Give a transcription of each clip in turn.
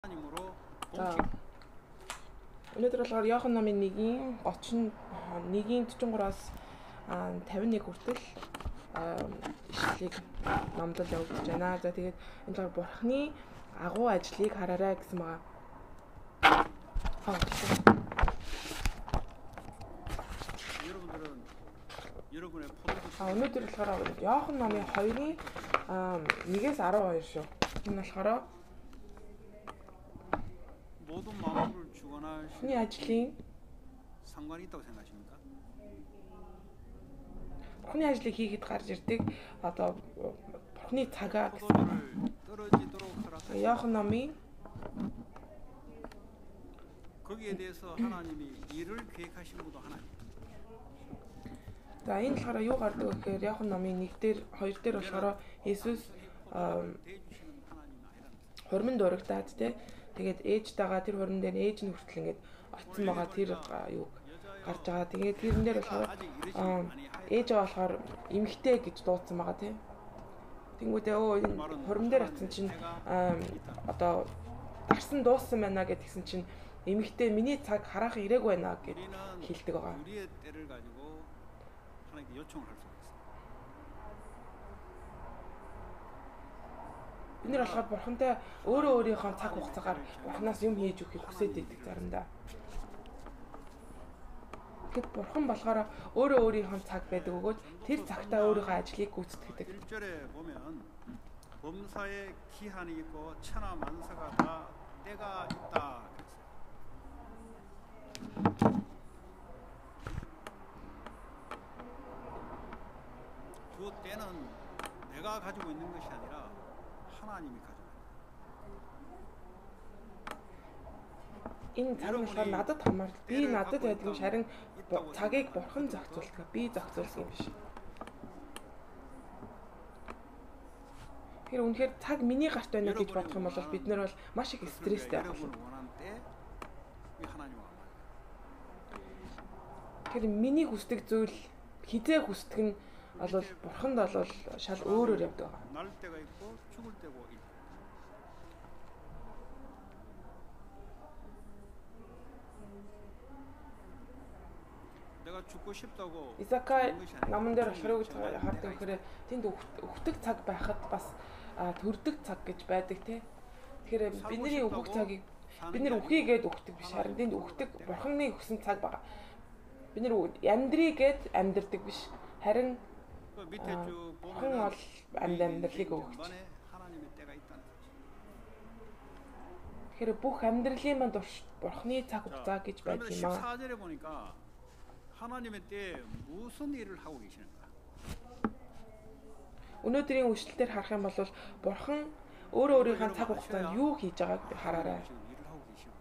За өнөөдөр болохоор Иохан номын 1-ийн 41-43-аас 51 хүртэл ишлэлийг номдол явуулж байна. За тэгээд энэ болохоор Бурхны агуу ажлыг хараарай гэсэн байгаа. Өнөөдөр болохоор Иохан номын 2-ийн 1-ээс 12 шүү. Энэ болохоор 모든 마음을 주관하시는 Бурхны ажлын 상관이 있다고 생각하십니까? Бурхны ажлыг хийхэд гарч ирдэг одоо Бурхны цагаа 포도주를 떨어지도록 허락하시고 Иохан номын 거기에 대해서 하나님이 일을 계획하신 분도 하나님. За энэ болохоор юу гардаг вэ гэхээр Иохан номын 1-д 2-д болохоор Есүс хормон дурагдаад тэгээд ээжтэйгээ тэр хормон дээр ээж нь хүртэл ингээд очсон байгаа тэр юуг гарч байгаа. Тэгээд тэрэн дээр болохоор ээжээ болохоор эмэгтэй гэж дуудсан байгаа тийм. Тэнгүүтээ энэ хормон дээр очсон чинь одоо дарсан дууссан байна гэдгсэн чинь эмэгтэй миний цаг харах ирээг байна гэд хэлдэг байгаа. 우리의 때를 가지고 하나님께 요청을 할 수 있습니다. Бид нэр болохоор бурхантай өөрөө өөрийнхөө цаг хугацаагаар бурханаас юм хийж өгөхийг хүсэж байдаг заримдаа. Тэгэд бурхан болохоор өөрөө өөрийнхөө цаг байдаг өгөөд тэр цагтаа өөрийнхөө ажлыг гүйцэтгэдэг. 1절에 보면 범사에 기한이 있고 천하 만사가 다 때가 있다 그랬어요. 그 때는 내가 가지고 있는 것이 아니라 하나님이 가지고 Энэ цаг нь болохоор надад хамаарал. Би надад байдаг юм шарин цагийг бурхан зохицуулдаг. Би зохицуулсан юм биш. Тэр үнэхээр цаг миний гарт байна гэж бодох юм бол бид нар бол маш их стресстэй байх болно. Тэр миний хүсдэг зүйл хизээ хүсдэг нь бол бурханд бол шал өөрөөр явдаг байгаа. 날 때가 있고 죽을 때고 있고. 내가 죽고 싶다고 Исакай наман дээр болохоор хардаг гэхээр тэнд өвтөг цаг байхад бас төрдөг цаг гэж байдаг тий. Тэгэхээр бидний өвөх цагийг бид нэр үхийгээд өгдөг биш харин тэнд өгдөг бурханы өгсөн цаг байгаа. Бид нэр амьдрий гээд амьдрдаг биш харин 밑에 쭉 бурхан 보면 бол амьдралыг өгч. 하나님의 때가 있다는 거죠. Тэгэхээр бүх амьдралын манд бурханы цаг хугацаа гэж байдаг 그러면 юм аа. 14절에 보니까 하나님의 때에 무슨 일을 하고 계시는가? Өнөөдрийн үйлчлэлээр харах юм бол бурхан өөрөө өөрийнхөө цаг хугацаанд юу хийж байгааг хараарай. 지금 일을 하고 계시고.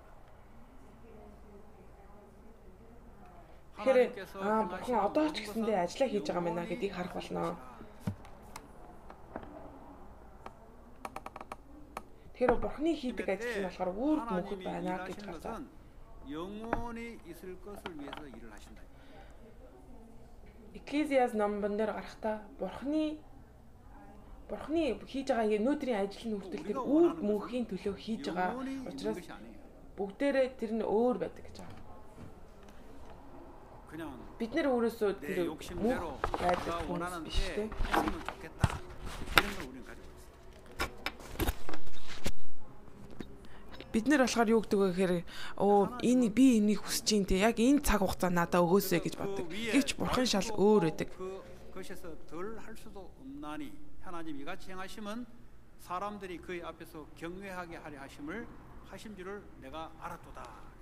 Тэгэхээр бурхан одоо ч гэсэндээ ажиллаа хийж байгаа юм байна гэдгийг харах болно. Тэгэхээр бурханы хийдэг ажил нь болохоор үрд мөнхөд байна гэж харж байна. 영원히 있을 것을 위해서 일을 하신다. Экклезиас номбон дээр гарахтаа бурханы хийж байгаа өнөөдрийн ажил нь хүртэл тэр үрд мөнхийн төлөө хийж байгаа учраас бүгдээрээ тэр нь өөр байдаг гэж байгаа. 그냥 Бид нэр өөрөөсөө 내 тэр 욕심대로 мөнх байдаг 내가 хүмүүс 원하는 биш 때 үү? 했으면 좋겠다. 이런 걸 우리는 가지고 있어요. Бид нэр болохоор юу гэдэг вэ гэхээр энэ би энийг хүсэж ин те яг энэ цаг хугацаа надад өгөөсэй гэж боддог. Гэвч бурхан шал өөр байдаг. 그것에서 덜 할 수도 없나니 하나님 이같이 행하심은 사람들이 그의 앞에서 경외하게 하려 하신 줄을 내가 알았도다.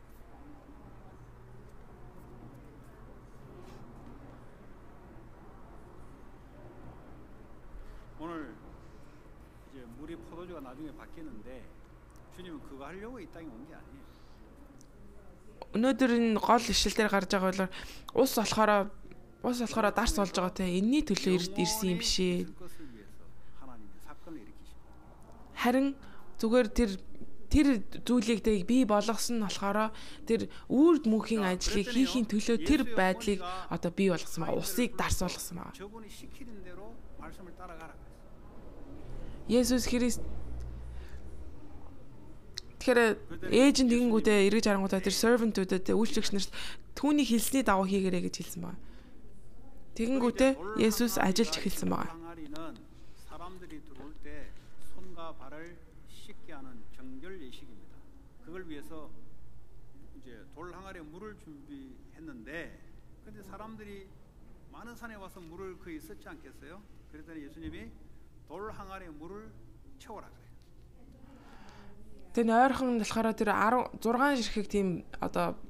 오늘 이제 물이 포도주가 나중에 바뀌는데 주님은 그거 하려고 이 땅에 온 게 아니에요. Өнөөдөр энэ гол ишил дээр гарч байгаа бол ус болохоор дарс болж байгаа те энэний төлөө ирсэн юм биш ээ. 그것을 위해서 하나님이 사건을 일으키시고 Харин зүгээр тэр зүйлийг бий болгосон нь болохоор тэр үрд мөнхийн ажлыг хийхийн төлөө тэр байдлыг одоо бий болгосон байгаа. Усыг дарс болгосон байгаа. 저분이 시키는 대로 말씀을 따라가라. Есүс Христ Тэгэхээр ээж нь тэгэнгүүтээ эргэж харангуудаа тэр servant-уудад үйлчлэгч нарт түүний хэлсний дагуу хийгээрэй гэж хэлсэн байна. Тэгэнгүүтээ Есүс ажиллаж эхэлсэн байна. 사람들이 들어올 때 손과 발을 씻게 하는 정결 예식입니다. 그걸 위해서 이제 돌 항아리에 물을 준비했는데 근데 사람들이 많은 산에 와서 물을 거의 썼지 않겠어요? 그랬더니 예수님이 돌 항아리에 물을 채워라 그래요. Тэгээ ойрхон болохоор тэр 16 ширхэг тийм одоо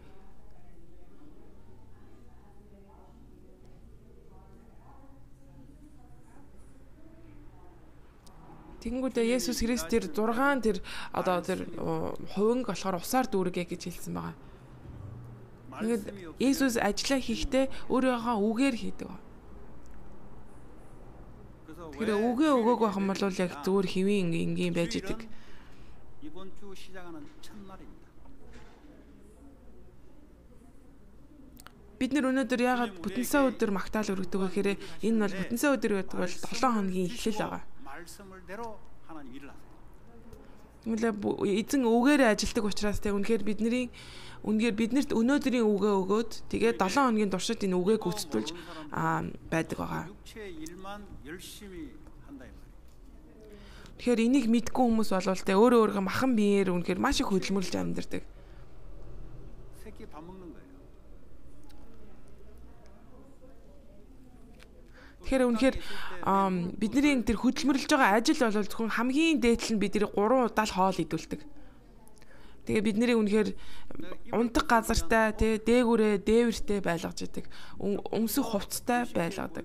Тэнгүүдээ Есүс Христ тэр 6 тэр одоо тэр хувинг болохоор усаар дүүргээ гэж хэлсэн байгаа. Тэгээд Есүс ажиллаа хийхдээ өөрийнхөө үгээр хийдэг. Тэр үгээ өгөөг байх юм бол яг зүгээр хэвийн ингийн байж идэг. 이번 주 시작하는 첫날입니다. Бид нэр өнөөдөр яагаад бүтэнсээ өдөр магтаал өргөдөг вэ гэхээр энэ бол бүтэнсээ өдөр гэдэг бол 7 хоногийн эхлэл байгаа. 말씀을대로 하나님 일을 하세요. Тэгмээ эзэн үгээрээ ажилдаг учраас те үнэхээр биднэрт өнөөдрийн үгээ өгөөд тэгээд 7 хоногийн туршид энэ үгээ гүйцэтгүүлж байдаг байгаа. 육체의 일만 열심히 한다 이 말이에요. Тэгэхээр энийг мэдгүй хүмүүс болвол те өөрөө махан биеэр үнэхээр маш их хөдөлмөрлж амьдардаг. 새끼 밥 먹는 거예요. Тэгэхээр үнэхээр бидний тэр хөдөлмөрлж байгаа ажил бол зөвхөн хамгийн дээдл нь бидний 3 удаа л хоол идүүлдэг. Тэгээ бидний үнэхээр унтах газартай тий дээгүүрээ дээвэртэй байлгаж идэг. Өмсөх хувцастай байлгадаг.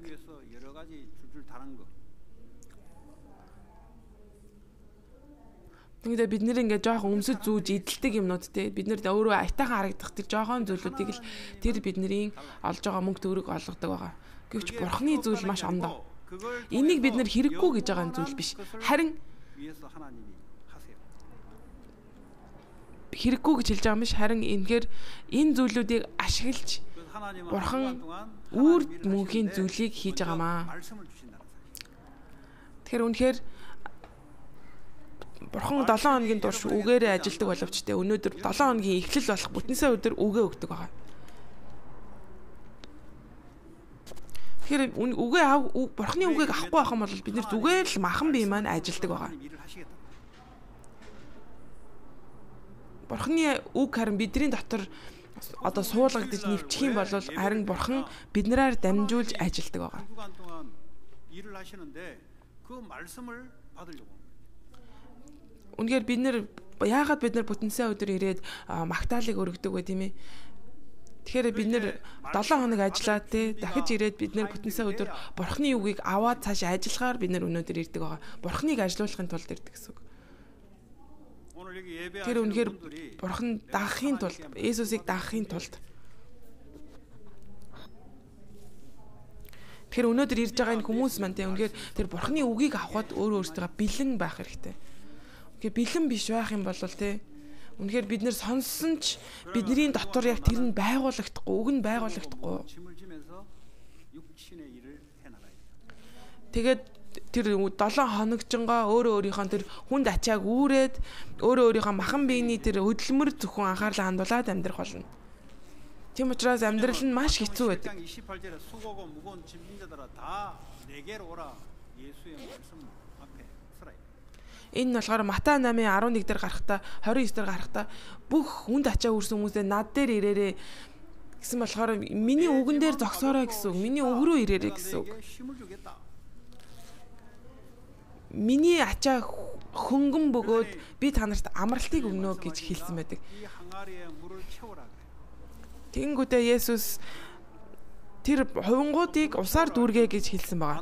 Тэгвэл бид нэр ингээд жоохон өмсөж зүүж идэлдэг юмнууд те бид нэр өөрөө айтайхан харагдах тэр жоохон зүйлүүдийг л тэр бидний олж байгаа мөнгө төгрөг олгодог байгаа. Гэвч бурхны зүйл маш ондоо. Энийг бид нэр хэрэггүй гэж байгаа зүйл биш. Харин хэрэггүй гэж хэлж байгаа юм биш. Харин энэгээр энэ зүйлүүдийг ашиглаж бурхан үр мөнхийн зүйлийг хийж байгаамаа. Тэгэхээр үнэхээр бурхан 7 хоногийн турш үгээрээ ажилдаг боловч те өнөөдөр 7 хоногийн эхлэл болох бүтэнсээ өдөр үгээ өгдөг байгаа. Тэгэхээр бурханы үгийг авахгүй байх юм бол бид нэр зүгээр л махан бие маань ажилдаг байгаа. Бурханы үг харин бидний дотор одоо суулгагдаж нэвчих юм бол харин бурхан биднээр дамжуулж ажилдаг байгаа. Үнэхээр бид нэр яагаад бид нар бүтэнсээ өдөр ирээд магтаалыг өргөдөг вэ тийм ээ? Тэгэхээр бид нэр 7 хоног ажиллаад те дахиж ирээд бид нэр бүтэнсээ өдөр бурхны үгийг аваад цаашаа ажиллахаар бид нэр өнөөдөр ирдэг байгаа. Бурхныг ажилуулахын тулд ирдэг гэсэн үг. Тэр үнэхээр бурхан дагахын тулд Есүсийг дагахын тулд тэр өнөөдөр ирж байгаа энэ хүмүүс маань те үнэхээр тэр бурхны үгийг авахд өөрөө өөртөө бэлэн байх хэрэгтэй. Гэхдээ бэлэн биш байх юм бол те үнэхээр бид нэр сонссон ч бидний дотор яг тэр нь байгуулагдахгүй, үг нь байгуулагдахгүй. Тэгээд тэр 7 хоногчингоо өөрөө өөрийнхөө тэр хүнд ачааг үүрээд өөрөө өөрийнхөө махан биений тэр хөдөлмөр зөвхөн анхаарлаа хандуулаад амьдрах болно. Тийм учраас амьдрал нь маш хэцүү байдаг. Энэ нь болохоор Матай 8:11 дээр гарахтаа 29 дээр гарахтаа бүх хүнд ачаа үрсэн хүмүүсээ над дээр ирээрээ гэсэн болохоор миний үгэн дээр зогсоорой гэсэн үг. Миний үг рүү ирээрэй гэсэн үг. Миний ачаа хөнгөн бөгөөд би та нарт амралтыг өгнө гэж хэлсэн байдаг. Тэгэнгүүтээ Есүс тэр хувингуудыг усаар дүүргээ гэж хэлсэн байгаа.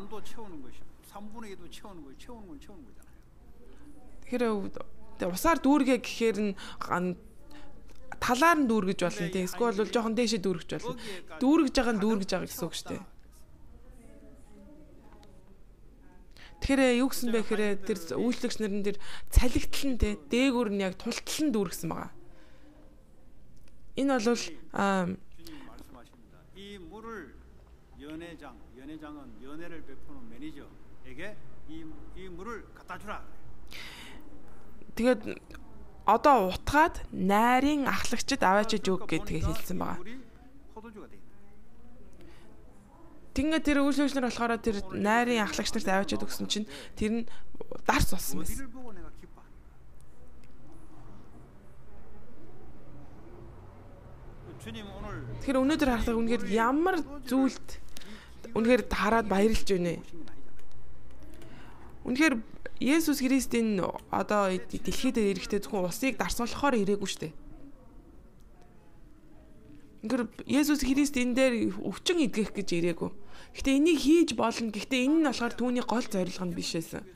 Тэгэхээр усаар дүүргээ гэхээр нь талаар нь дүүргэж болно тийм. Эсвэл бол жоохон дээшээ дүүргэж болно. Дүүргэж байгаа нь дүүргэж байгаа гэсэн үг шүү дээ. Тэгэхээр юу гэсэн бэ гэхээр тэр үйлчлэгч нар нь тэр цалигтал нь те дээгүүр нь яг тултал нь дүүргэсэн байгаа. Энэ бол 이 물을 연회장은 연회를 베푸는 매니저에게 이 물을 갖다 주라. Тэгээд одоо утгаад найрын ахлагчид аваачиж өг гэдгийг хэлсэн байгаа. Тэгээд тэр үйлчлэгчнэр болохоор тэр найрын ахлагч нарт аваачиж өгсөн чинь тэр нь дарс болсон байсан. Тэгэхээр өнөөдөр харахад үнэхээр ямар зүйлд үнэхээр хараад баярлж байна вэ? Үнэхээр Есүс Христийн одоо дэлхийд ирэхдээ зөвхөн усыг дарсуулахаар ирээгүй шүү дээ. Үнэхээр Есүс Христ энэ дээр өвчин идгэх гэж ирээгүй. Гэхдээ энийг хийж болно. Гэхдээ энэ нь болохоор түүний гол зорилго нь биш байсан.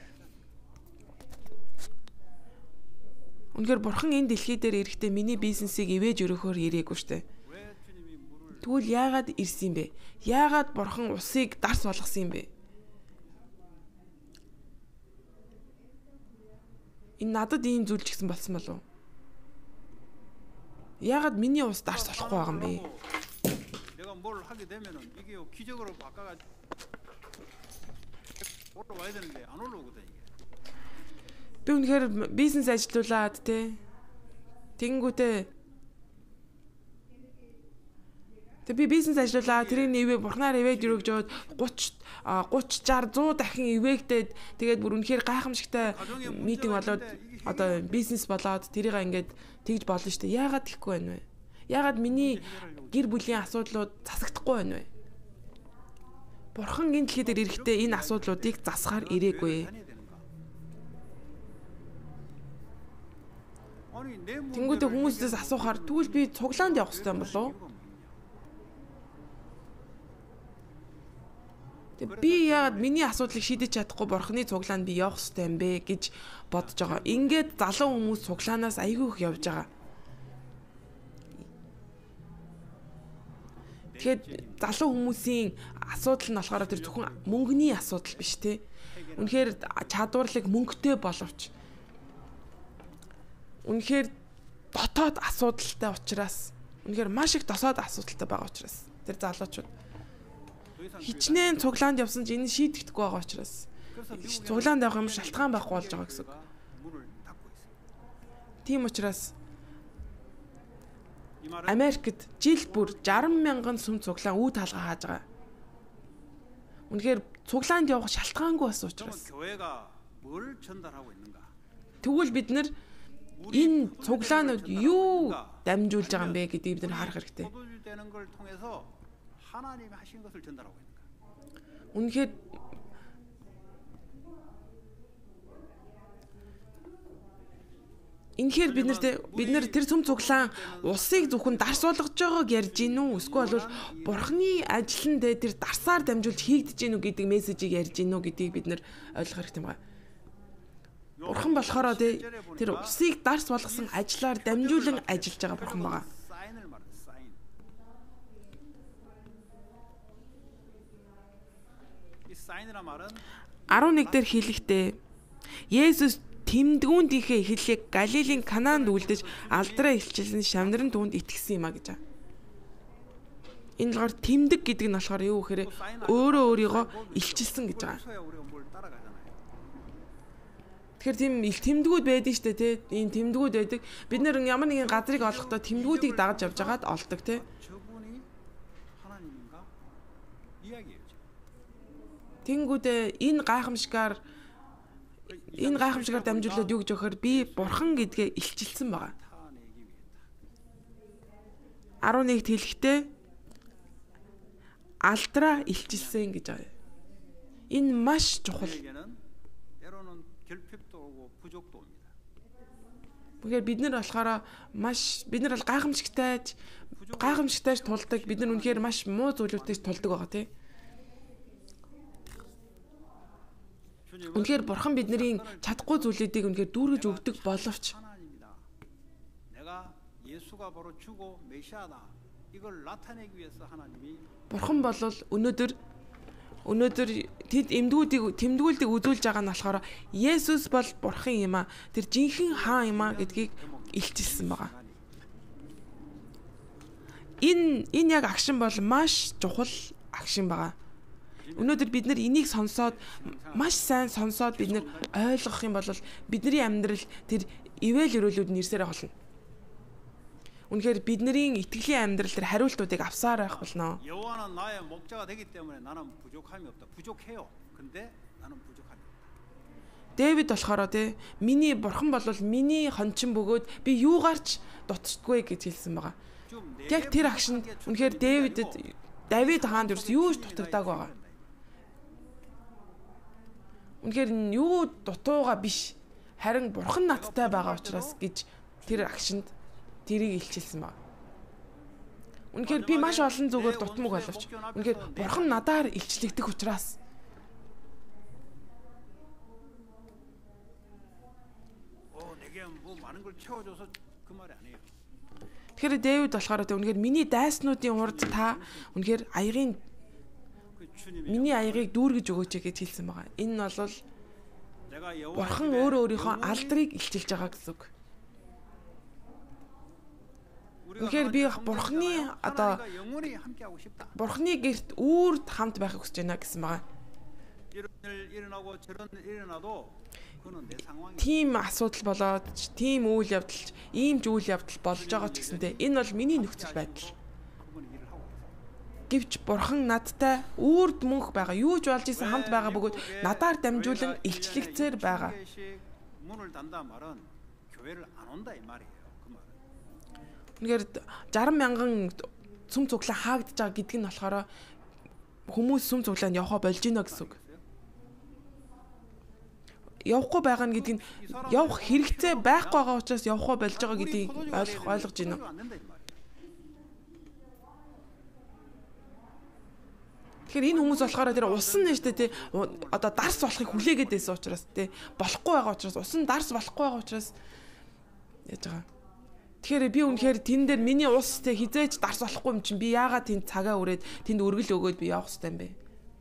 Үнэхээр бурхан энэ дэлхий дээр ирэхдээ миний бизнесийг ивэж өрөхөөр ирээгүй шүү дээ. Тэгвэл яагаад ирсэн юм бэ? Яагаад бурхан усыг дарс болгосон юм бэ? Энэ надад ийм зүйл ч гэсэн болсон болов уу? Яагаад миний ус дарс болохгүй байгаа юм бэ? 내가 뭘 하게 되면은 이게 기적으로 바꿔가 올라와야 되는데 안 올라오거든 이게. Би үнэхээр бизнес ажиллуулад те. Тэнгүүтээ би бизнес ажиллуулаа тэрийг нэвээ бурхнаар ивээд өргөж жоод 30 60 100 дахин ивээгдээд тэгээд бүр үнэхээр гайхамшигтай митинг болоод одоо бизнес болоод тэрийг ингээд тэгж болно шүү дээ. Яагаад гэхгүй байна вэ? Яагаад миний гэр бүлийн асуудлууд засагдахгүй байна вэ? Бурхан энэ дэлхий дээр ирэхдээ энэ асуудлуудыг засахаар ирээгүй. Тэнгүүдээ хүмүүсээс асуухаар тэгвэл би цуглаанд явах хэрэгтэй юм болов уу? Би яагаад миний асуудлыг шийдэж чадахгүй бурхны цуглаанд би явах хэрэгтэй юм бэ гэж бодож байгаа. Ингээд залуу хүмүүс цуглаанаас айгүй их явж байгаа. Тэгэхээр залуу хүмүүсийн асуудал нь болохоор тэр зөвхөн мөнгөний асуудал биш те. Үнэхээр чадварлаг мөнгөтэй боловч үнэхээр дотоод асуудалтай учраас үнэхээр маш их досоод асуудалтай байгаа учраас тэр залуучууд хичнээн цуглаанд явсан ч энэ шийдэгдэхгүй байгаа учраас цуглаанд явах юм шалтгаан байхгүй болж байгаа гэсэн. Тийм учраас Америкт жил бүр 60 мянган сүм цуглаан үе таалга хааж байгаа. Үнэхээр цуглаанд явах шалтгаангүй бас учраас. Тэгвэл бид нар энэ цуглаанууд юу дамжуулж байгаа юм бэ гэдгийг бид нар харах хэрэгтэй. Үнэхээр бид нар тэр сүм цуглаан усыг зөвхөн дарс болгож байгааг ярьж гин үү? Эсвэл бол бурхны ажланд тэр дарсаар дамжуулж хийгдэж гин үү гэдэг мессежийг ярьж гин үү гэдгийг бид нар ойлгох хэрэгтэй юм байна. Бурхан болохоор тэр усыг дарс болгосон ажлаар дамжуулан ажиллаж байгаа бурхан байгаа. 11 дээр хэлэхдээ Есүс тэмдгүүндийнхээ эхлэлийг Галилийн Канаанд үлдэж алдраа илчилсэн шавнарын түүнд итгэсэн юм а гэж. Энэ болохоор тэмдэг гэдэг нь болохоор юу гэхээр өөрөө өөрийгөө илчилсэн гэж байгаа. Тэгэхээр тийм тэмдгүүд байдаг шүү дээ тий. Энэ тэмдгүүд байдаг. Бид нэр ямар нэгэн газрыг олохдоо тэмдгүүдийг дагаж явж байгаад олдог тий. Тэнгүүдээ энэ гайхамшигаар дамжуулаад юу гэж өгөхөр би бурхан гэдгээ илчилсэн байгаа. 11-т хэлэхдээ алдраа илчилсэн гэж байгаа. Энэ маш чухал. Тэгэхээр бид нар болохоор бид нар бол гайхамшигтайж тулдаг. Бид нар үнэхээр маш муу зүйлүүдтэй тулдаг байгаа тий. Үнэхээр бурхан бидний чадахгүй зүйлүүдийг үнэхээр дүүргэж өгдөг боловч бурхан бол өнөөдөр тэд тэмдгүүлдийг үзүүлж байгаа нь болохоор Есүс бол бурхан юм а. Тэр жинхэнэ хаан юм а гэдгийг илчилсэн байгаа. Энэ яг агшин бол маш чухал агшин байгаа. Өнөөдөр бид нар энийг сонсоод маш сайн сонсоод бид нар ойлгох юм бол бидний амьдрал тэр ивэл өрөөлүүд нь ирсээр болно. Үнэхээр бидний итгэлийн амьдрал дээр хариултуудыг авсаар байх болно. 여호와는 나의 목자가 되기 때문에 나는 부족함이 없다. 부족해요. 근데 나는 부족함이 없다. Дэвид болохоор тий миний бурхан бол миний хончин бөгөөд би юугаарч дутдаггүй гэж хэлсэн байгаа. Яг тэр агшинд үнэхээр Давид хаанд ерөөс юу ч дутагдааг байгаа. Үнэхээр юу дутууга биш. Харин бурхан надтай байгаа учраас гэж тэр агшинд тэрийг илчилсэн байна. Үнэхээр би маш олон зүгээр дутмаг боловч үнэхээр бурхан надаар илчлэгдэх учраас 내게 뭐 많은 걸 채워줘서 그 말이 아니에요. Тэгэхээр Дэвид болохоор үнэхээр миний дайснуудын урд та үнэхээр миний аягийг дүүргэж өгөөч гэж хэлсэн байгаа. Энэ нь бол бурхан өөрийнхөө алдрыг илчилж байгаа гэсэн үг. Тэгэхээр би бурханы гэрт үрд хамт байхыг хүсэж байна гэсэн байгаа. Тийм асуудал болоод тийм үйл явдал, ийм ч үйл явдал болж байгаа ч гэсэнтэй энэ бол миний нөхцөл байдал. Гэвч бурхан надтай үрд мөнх байгаа. Юу ч болж исэн хамт байгаа бөгөөд надаар дамжуулан илчлэгцээр байгаа. Үнэхээр 60 мянган сүм цуглаа хаагдж байгаа гэдг нь болохоор хүмүүс сүм цуглаанд явхаа болж гинэ гэсэн үг. Явахгүй байгаа нь гэдэг нь явах хэрэгцээ байхгүй байгаа учраас явхаа болж байгаа гэдгийг ойлгож байна. Тэгэхээр энэ хүмүүс болохоор тэр усан нь штэ тий одоо дарс болохыг хүлээгээд байсан учраас тий болохгүй байгаа учраас усан дарс болохгүй байгаа учраас яаж байгаа. Тэгэхээр би үнэхээр тэн дээр миний ус тий хизээч дарс болохгүй юм чинь би яагаад тэнд цагаа өрөөд тэнд өргөл өгөөд би явах хэрэгтэй юм бэ?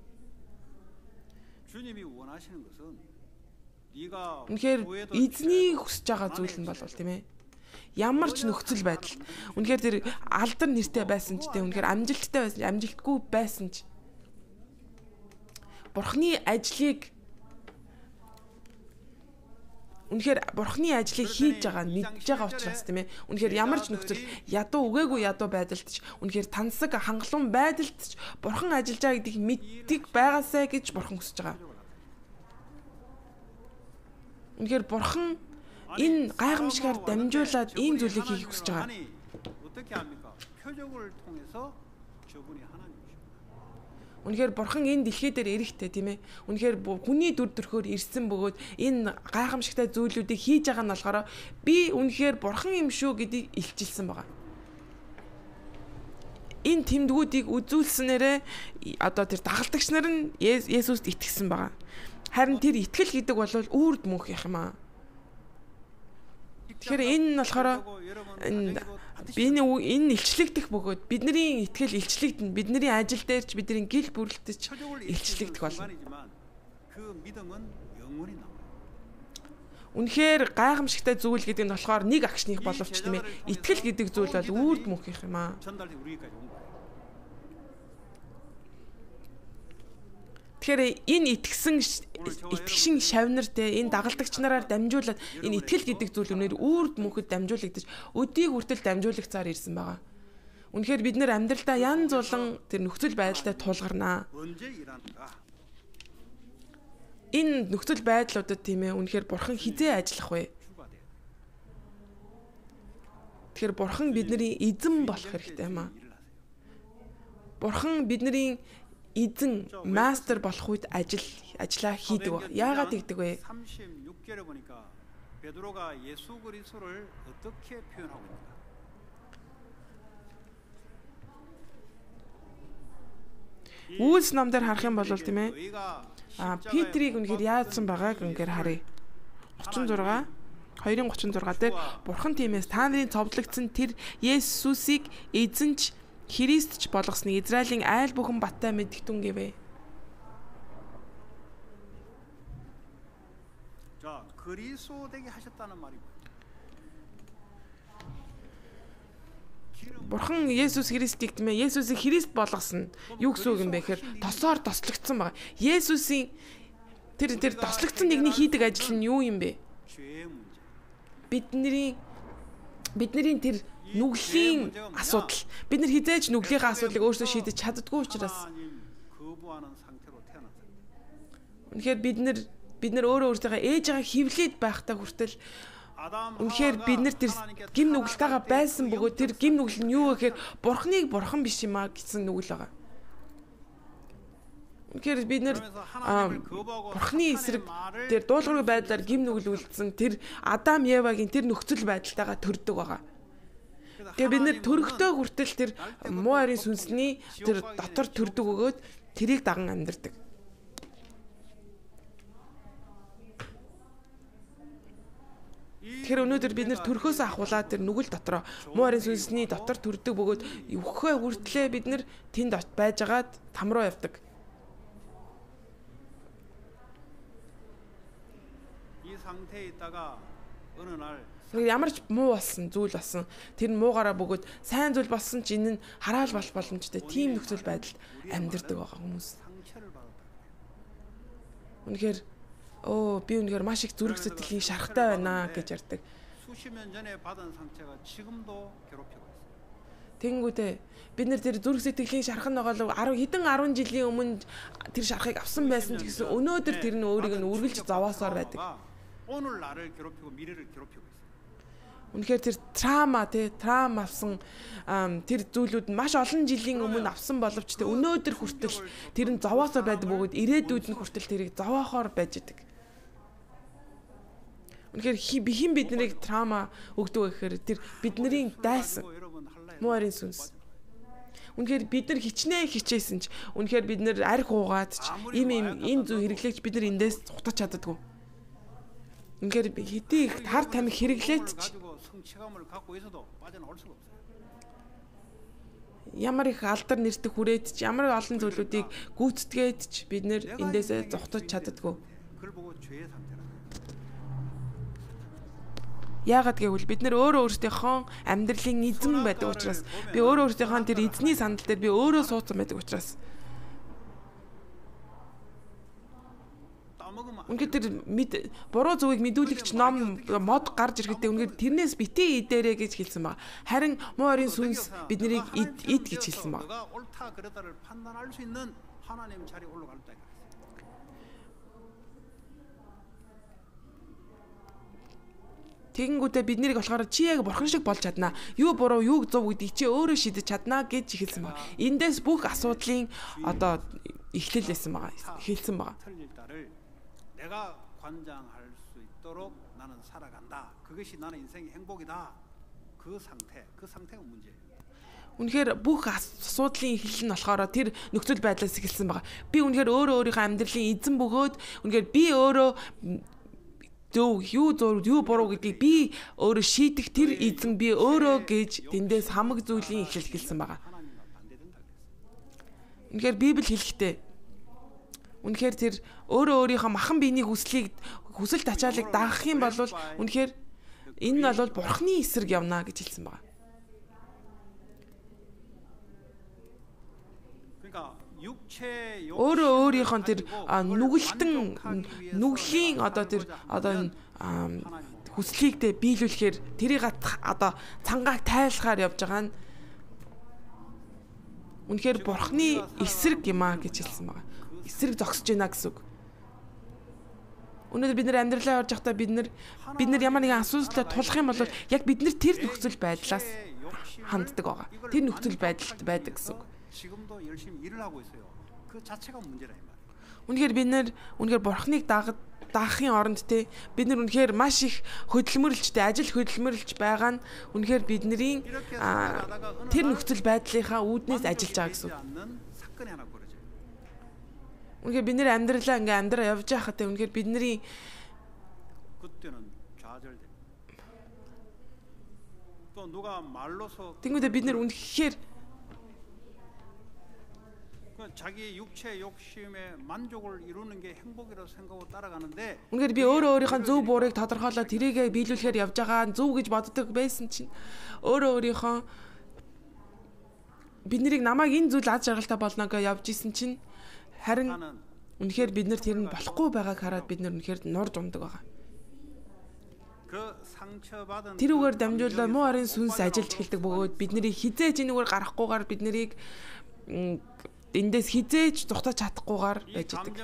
Үнэхээр эзний хүсэж байгаа зүйл нь болвол тийм ээ. Ямар ч нөхцөл байдал. Үнэхээр тэр алдар нэртэй байсан ч тийм үнэхээр амжилттай байсан, амжилтгүй байсан ч бурхны ажлыг хийж байгаа мэдж байгаа учраас тийм ээ. Үнэхээр ямар ч нөхцөл ядуу үгээгүй ядуу байдалд ч үнэхээр тансаг хангалуун байдалд ч бурхан ажиллаж байгаа гэдгийг мэддэг байгаасай гэж бурхан хүсэж байгаа. Үнэхээр бурхан энэ гайхамшигар дамжуулаад ийм зүйлийг хийх хүсэж байгаа. Үнэхээр бурхан энэ дэлхий дээр ирэхтэй тийм ээ. Үнэхээр хүний дүр төрхөөр ирсэн бөгөөд энэ гайхамшигтай зүйлүүдийг хийж байгаа нь болохоор би үнэхээр бурхан юм шүү гэдгийг илчилсэн байгаа. Энэ тэмдгүүдийг үзүүлснээрээ одоо тэр дагалдагч нар нь Есүст итгэсэн байгаа. Харин тэр итгэл гэдэг бол үрд мөнх юм аа. Тэгэхээр энэ нь болохоор энэ илчлэгдэх бөгөөд бидний итгэл илчлэгдэнэ. Бидний ажил дээр ч бидний гил бүрлдэж илчлэгдэх болно. Үнэхээр гайхамшигтай зүйл гэдэг нь болохоор нэг агшных боловч тийм ээ. Итгэл гэдэг зүйл бол үрд мөнх юм аа. Тэгэхээр энэ итгэшин шавнар те энэ дагалдагч нараар дамжуулаад энэ итгэл гэдэг зүйл өнөр үрд мөнхөд дамжуулагдаж өдийг хүртэл дамжуулагцаар ирсэн байгаа. Үнэхээр бид нэр амьдралдаа янз болон тэр нөхцөл байдалтай тулгарнаа. Энэ нөхцөл байдлуудад тийм ээ үнэхээр бурхан хизээ ажиллах вэ? Тэгэхээр бурхан бидний эзэн болох хэрэгтэй юм аа. Бурхан бидний эзэн мастер болох үед ажиллаа хийдэг ба. Яагаад тэгдэг вэ? 36절에 보니까 베드로가 예수 그리스도를 어떻게 표현하고 있는가? Үйлс намдаар харах юм бол тийм ээ. Петрийг үнэхээр яадсан байгааг үнэхээр харъя. 36 2:36 дээр бурхан тиймээс та нарын цовдлогдсон тэр Есүсийг эзэнч Христч болгосныг Израилийн айл бүхэн баттай мэдгтэн гэвэ. 자, 그리스도 되게 하셨다는 말이 뭐예요? Бурхан Есүс Христийг тийм ээ Есүсийг Христ болгосон. Юу гэсэн үг юм бэ гэхээр тосоор тослогдсон байгаа. Есүсийн тэр тослогдсон нэгний хийдэг ажил нь юу юм бэ? бидний тэр нүглийн асуудал бид нар хизээж нүглийнхаа асуудлыг өөрсдөө шийдэж чаддаггүй учраас үнэхээр бид нар өөрөө өөртөө ээжээгээ хөвлөд байхдаа хүртэл үнэхээр бид нар тэр гим нүгэлтэйгээ байсан бөгөөд тэр гим нүгэл нь юу гэхээр бурхныг бурхан биш юм а гэсэн нүгэл байгаа. Үнэхээр бид нар бурхны эсрэг тэр дуулуургүй байдлаар гим нүгэл үлдсэн тэр Адам Евагийн тэр нөхцөл байдалтайгаа төрдөг байгаа. Тэгээ бид нэр төрөхтөө хүртэл тэр муу харийн сүнсний тэр дотор төрдөг өгөөд тэрийг даган амьдардаг. Тэгэхээр өнөөдөр бид нэр төрхөөс ахуулаад тэр нүгэл дотроо муу харийн сүнсний дотор төрдөг бөгөөд өвхөө хүртлээ бид нэр тэнд байжгаад там руу явдаг. 이 상태에 있다가 어느 날 ямар ч муу болсон зүйл болсон. Тэр нь муугаараа бөгөөд сайн зүйл болсон ч энэ нь хараал болох боломжтой. Тийм нөхцөл байдалд амьдардаг байгаа хүмүүс. Үнэхээр би үнэхээр маш их зүрх сэтгэлийн шарахтай байна гэж ярьдаг. Тэнгүүтээ бид нэр тэр зүрх сэтгэлийн шарах нь байгаа л хэдэн 10 жилийн өмнө тэр шарахыг авсан байсан ч гэсэн өнөөдөр тэр нь өөрийг нь үргэлж зовоосоор байдаг. 오늘 나를 괴롭히고 미래를 괴롭히고 있어요. Үнэхээр тэр трама авсан тэр зүйлүүд нь маш олон жилийн өмнө авсан боловч тэ өнөөдөр хүртэл тэр нь зовоосоор байдаг бөгөөд ирээдүйд нь хүртэл тэрийг зовоохоор байж идэг. Үнэхээр хэн биднийг трама өгдөг гэхээр тэр бидний дайсан муу харийн сүнс. Үнэхээр бид нар хичээсэн ч үнэхээр бид нар арх уугаад ч ийм зүй хэрэглэгч бид нар эндээс цутаж чаддаггүй. Үнэхээр хэдий их хар тамхи хэрэглээд ч ямар их алдар нэртэх хүрээд ч ямар олон зүйлүүдийг гүйцэтгээд ч бид нэр эндээсээ зогтож чаддаггүй. Яагаад гэвэл бид нэр өөрөө өөрсдийнхөө амьдралын эзэн байдаг учраас би өөрөө өөрсдийнхөө тэр эзний сандал дээр би өөрөө суудсан байдаг учраас үнэхээр тэр буруу зүгийг мэдүүлэгч ном мод гарч ирэхдээ үнэхээр тэрнээс битээ идээрээ гэж хэлсэн баг. Харин муу харийн сүнс биднийг ид гэж хэлсэн баг. Тэгэнгүүтээ бид нарыг болохоор чи яг бурхан шиг болж чаднаа. Юу буруу, юу зөв гэдгийг чи өөрөө шийдэж чаднаа гэж хэлсэн баг. Эндээс бүх асуудлын эхлэл байсан байгаа. Хэлсэн байгаа. 내가 관장할 수 있도록 나는 살아간다. 그것이 나는 인생의 행복이다. 그 상태가 문제예요. Үнэхээр бүх асуудлын эхлэл нь болохоор тэр нөхцөл байдлаас эхэлсэн байгаа. Би үнэхээр өөрийнхөө амьдралын эзэн бөгөөд үнэхээр би өөрөө юу буруу гэдгийг би өөрөө шийдэх тэр эзэн би өөрөө гэж тэндээс хамаг зүйлийн эхлэл хэлсэн байгаа. Үнэхээр Библи хэлэхдээ үнэхээр тэр өөрийнхөө махан биений хүсэл тачаалыг даах юм бол үнэхээр энэ нь бол бурхны эсрэг явна гэж хэлсэн байна. Өөрийнхөө тэр нүглийн хүслийг биелүүлэхээр тэрийг цангааг тайлахаар явж байгаа нь үнэхээр бурхны эсрэг юм а гэж хэлсэн байна. Эсрэг зогсож байна гэсэн үг. Өнөөдөр бид нар амьдралаа явж байхдаа бид нар ямар нэгэн асуудалтай тулах юм бол яг бид нар тэр нөхцөл байдлаас ханддаг байгаа. Тэр нөхцөл байдалд байдаг гэсэн үг. Үнэхээр бид нар бурхныг даахын оронд бид нар үнэхээр маш их ажил хөдөлмөрлж байгаа нь үнэхээр бидний тэр нөхцөл байдлынхаа үүднээс ажиллаж байгаа гэсэн үг. Үнэхээр бид нэр амьдралаа амьдраа явж байхад үнэхээр бидний Тэнгүүдээ бид нэр үнэхээр 자기의 육체의 욕심에 만족을 이루는 게 행복이라고 생각하고 따라가는데 үнэхээр би өөрийнхөө зөв буурыг тодорхойлоод тэрийгэ биелүүлэхээр явж байгаа зөв гэж боддог байсан чинь өөрийнхөө бид нарыг намайг энэ зүйл аз жаргалтай болно гэж явж исэн чинь харин үнэхээр бид нар тэр нь болохгүй байгааг хараад бид нар үнэхээр нурж ундаг байгаа. тэр үгээр дамжуулаад муу арын сүнс ажиллаж эхэлдэг бөгөөд бид нарыг хизээж энэгээр гарахгүйгээр бид нарыг эндээс хизээж зугатаж чадахгүйгээр байж идэг.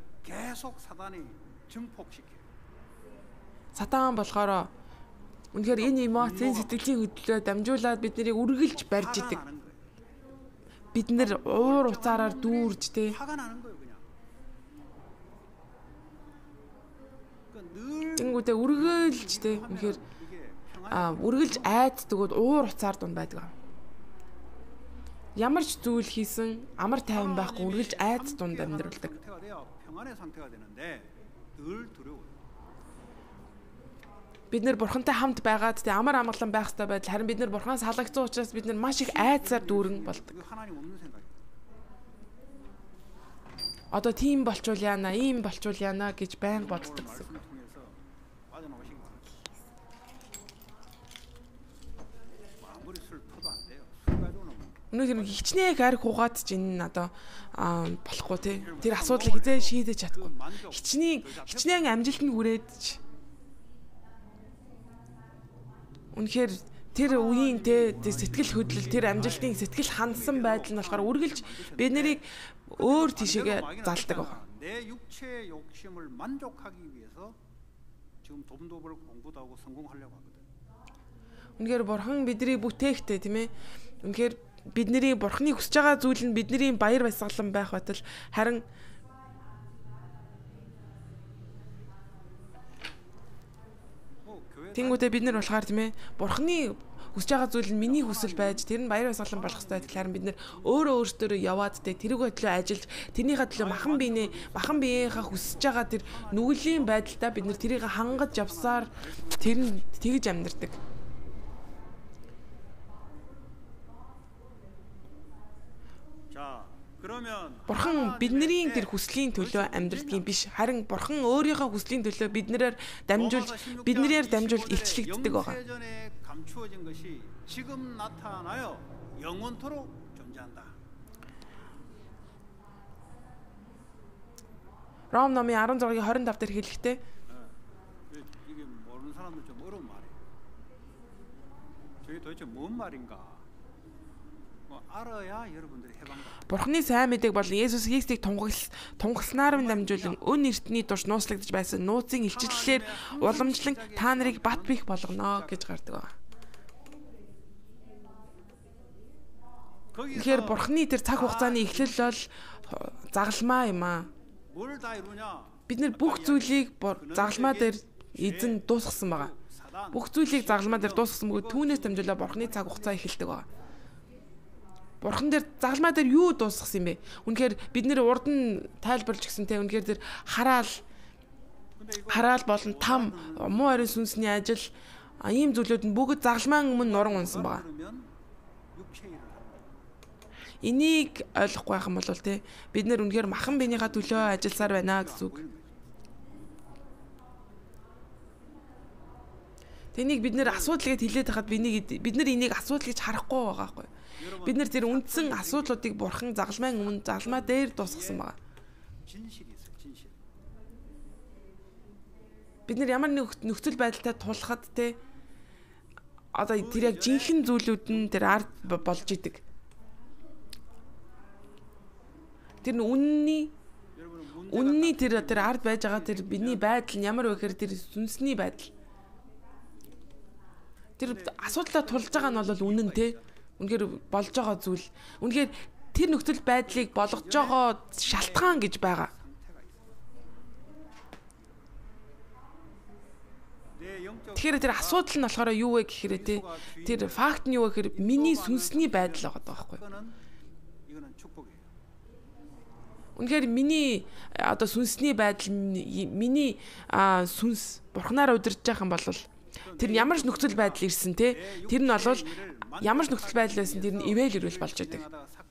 Сатан болохоор үнэхээр энэ эмоцийн сэтгэлийн хөдлөлөө дамжуулаад бид нарыг үргэлж барьж идэг. Бид нар уур уцаараар дүүрж тэ. Тэнгүүдээ үргэлж тэ үнэхээр үргэлж айдтгууд уур уцаар дунд байдаг. Ямар ч зүйл хийсэн амар тайван байхгүй үргэлж айц дунд амьдралдаг. Бид нэр бурхантай хамт байгаад тэ амар амгалан байх хэрэгтэй байдал харин бид нэр бурханаас халагдсан учраас бид нар маш их айцаар дүүрэн болдог. Одоо тийм болчул яана, ийм болчул яана гэж байн боддог гэсэн. Өнөөдөр хичнээн арх хугаад ч энэ одоо болохгүй тий. Тэр асуудлыг хизээ шийдэж чадахгүй. Хичнээн амжилтанд хүрээд ч үнэхээр тэр үеийн тэ сэтгэл хөдлөл тэр амжилтын сэтгэл хандсан байдал нь болохоор үргэлж бид нарыг өөр тийшээгээ залдаг байна. Үнэхээр бурхан биднийг бүтээхтэй тийм ээ. Үнэхээр бидний бурханы хүсэж байгаа зүйл нь бидний баяр баясгалан байх байтал харин тэнгуүдээ бид нар болохоор тийм ээ бурханы хүсэж байгаа зүйл нь миний хүсэл байж тэр нь баяр баясгалан болох хэрэгтэй харин бид нар өөрөөсөө яваад тэ тэрүүгээ төлөө ажиллаж тэрнийхээ төлөө махан биеийнхаа хүсэж байгаа тэр нүглийн байдалтай бид нар тэрийг хангаж явсаар тэр нь тэгж амьдэрдэг. Бурхан бидний тэр хүслийн төлөө амьдрдгийн биш харин бурхан өөрийнхөө хүслийн төлөө биднээр дамжуулж илчлэгддэг байгаа. Ром номын 16-гийн 25 дээр хэлэхдээ Бурхны сайн мэдээг бол Есүс Христийг тунгасланаар дамжуулан өн эртний турш нууцлагдж байсан нууцын илчлэлээр уламжлан та нарыг бат бих болгоно гэж гардаг байна. Тэгэхээр Бурхны тэр цаг хугацааны эхлэл бол загалмаа юм аа. Бид нэр бүх зүйлийг загалмаа дээр эзэн дуусгасан байгаа. Бүх зүйлийг загалмаа дээр дуусгасан бөгөөд түүнээс дамжуулаад Бурхны цаг хугацаа эхэлдэг байна. Бурхан дээр загалмаа дээр юу дуусгасан юм бэ? Үнэхээр бид нэр урд нь тайлбарлаж гисэн те үнэхээр тэр хараал болон там муу ариун сүнсний ажил ийм зүйлүүд нь бүгд загалмаан өмнө нуран унсан байгаа. Энийг ойлгохгүй байх юм бол те бид нэр үнэхээр махан биенийхээ төлөө ажилласаар байна гэсэн үг. Тэнийг бид нэр асуудал гэж хэлээд хахад бид нэр энийг асуудал гэж харахгүй байгаа байхгүй. Бид нэр тэр үндсэн асуудлуудыг бурхан загалмайн өмнө загалмаа дээр дуусгасан байгаа. Бид нэр ямар нэг нөхцөл байдалтай тулахад те одоо тэр яг жинхэнэ зүйлүүд нь тэр ард болж идэг. Тэр үнний тэр ард байж байгаа тэр бидний байдал нь ямар вэ гэхээр тэр сүнсний байдал. Тэр асуудлаа тулж байгаа нь бол үнэн те. Үнэхээр болж байгаа зүйл. Үнэхээр тэр нөхцөл байдлыг болгож байгаа шалтгаан гэж байгаа. Тэгэхээр тэр асуудал нь болохоор юу вэ гэхээр те тэр факт нь юу вэ гэхээр миний сүнсний байдал байгаа байхгүй. Үнэхээр миний одоо сүнсний байдал миний сүнс бурхнаар удирж байгаа юм бол тэр ямар ч нөхцөл байдал ирсэн те тэр нь бол ямар ч нөхцөл байдал байсан тэр нь ивэл ирвэл болж идэг.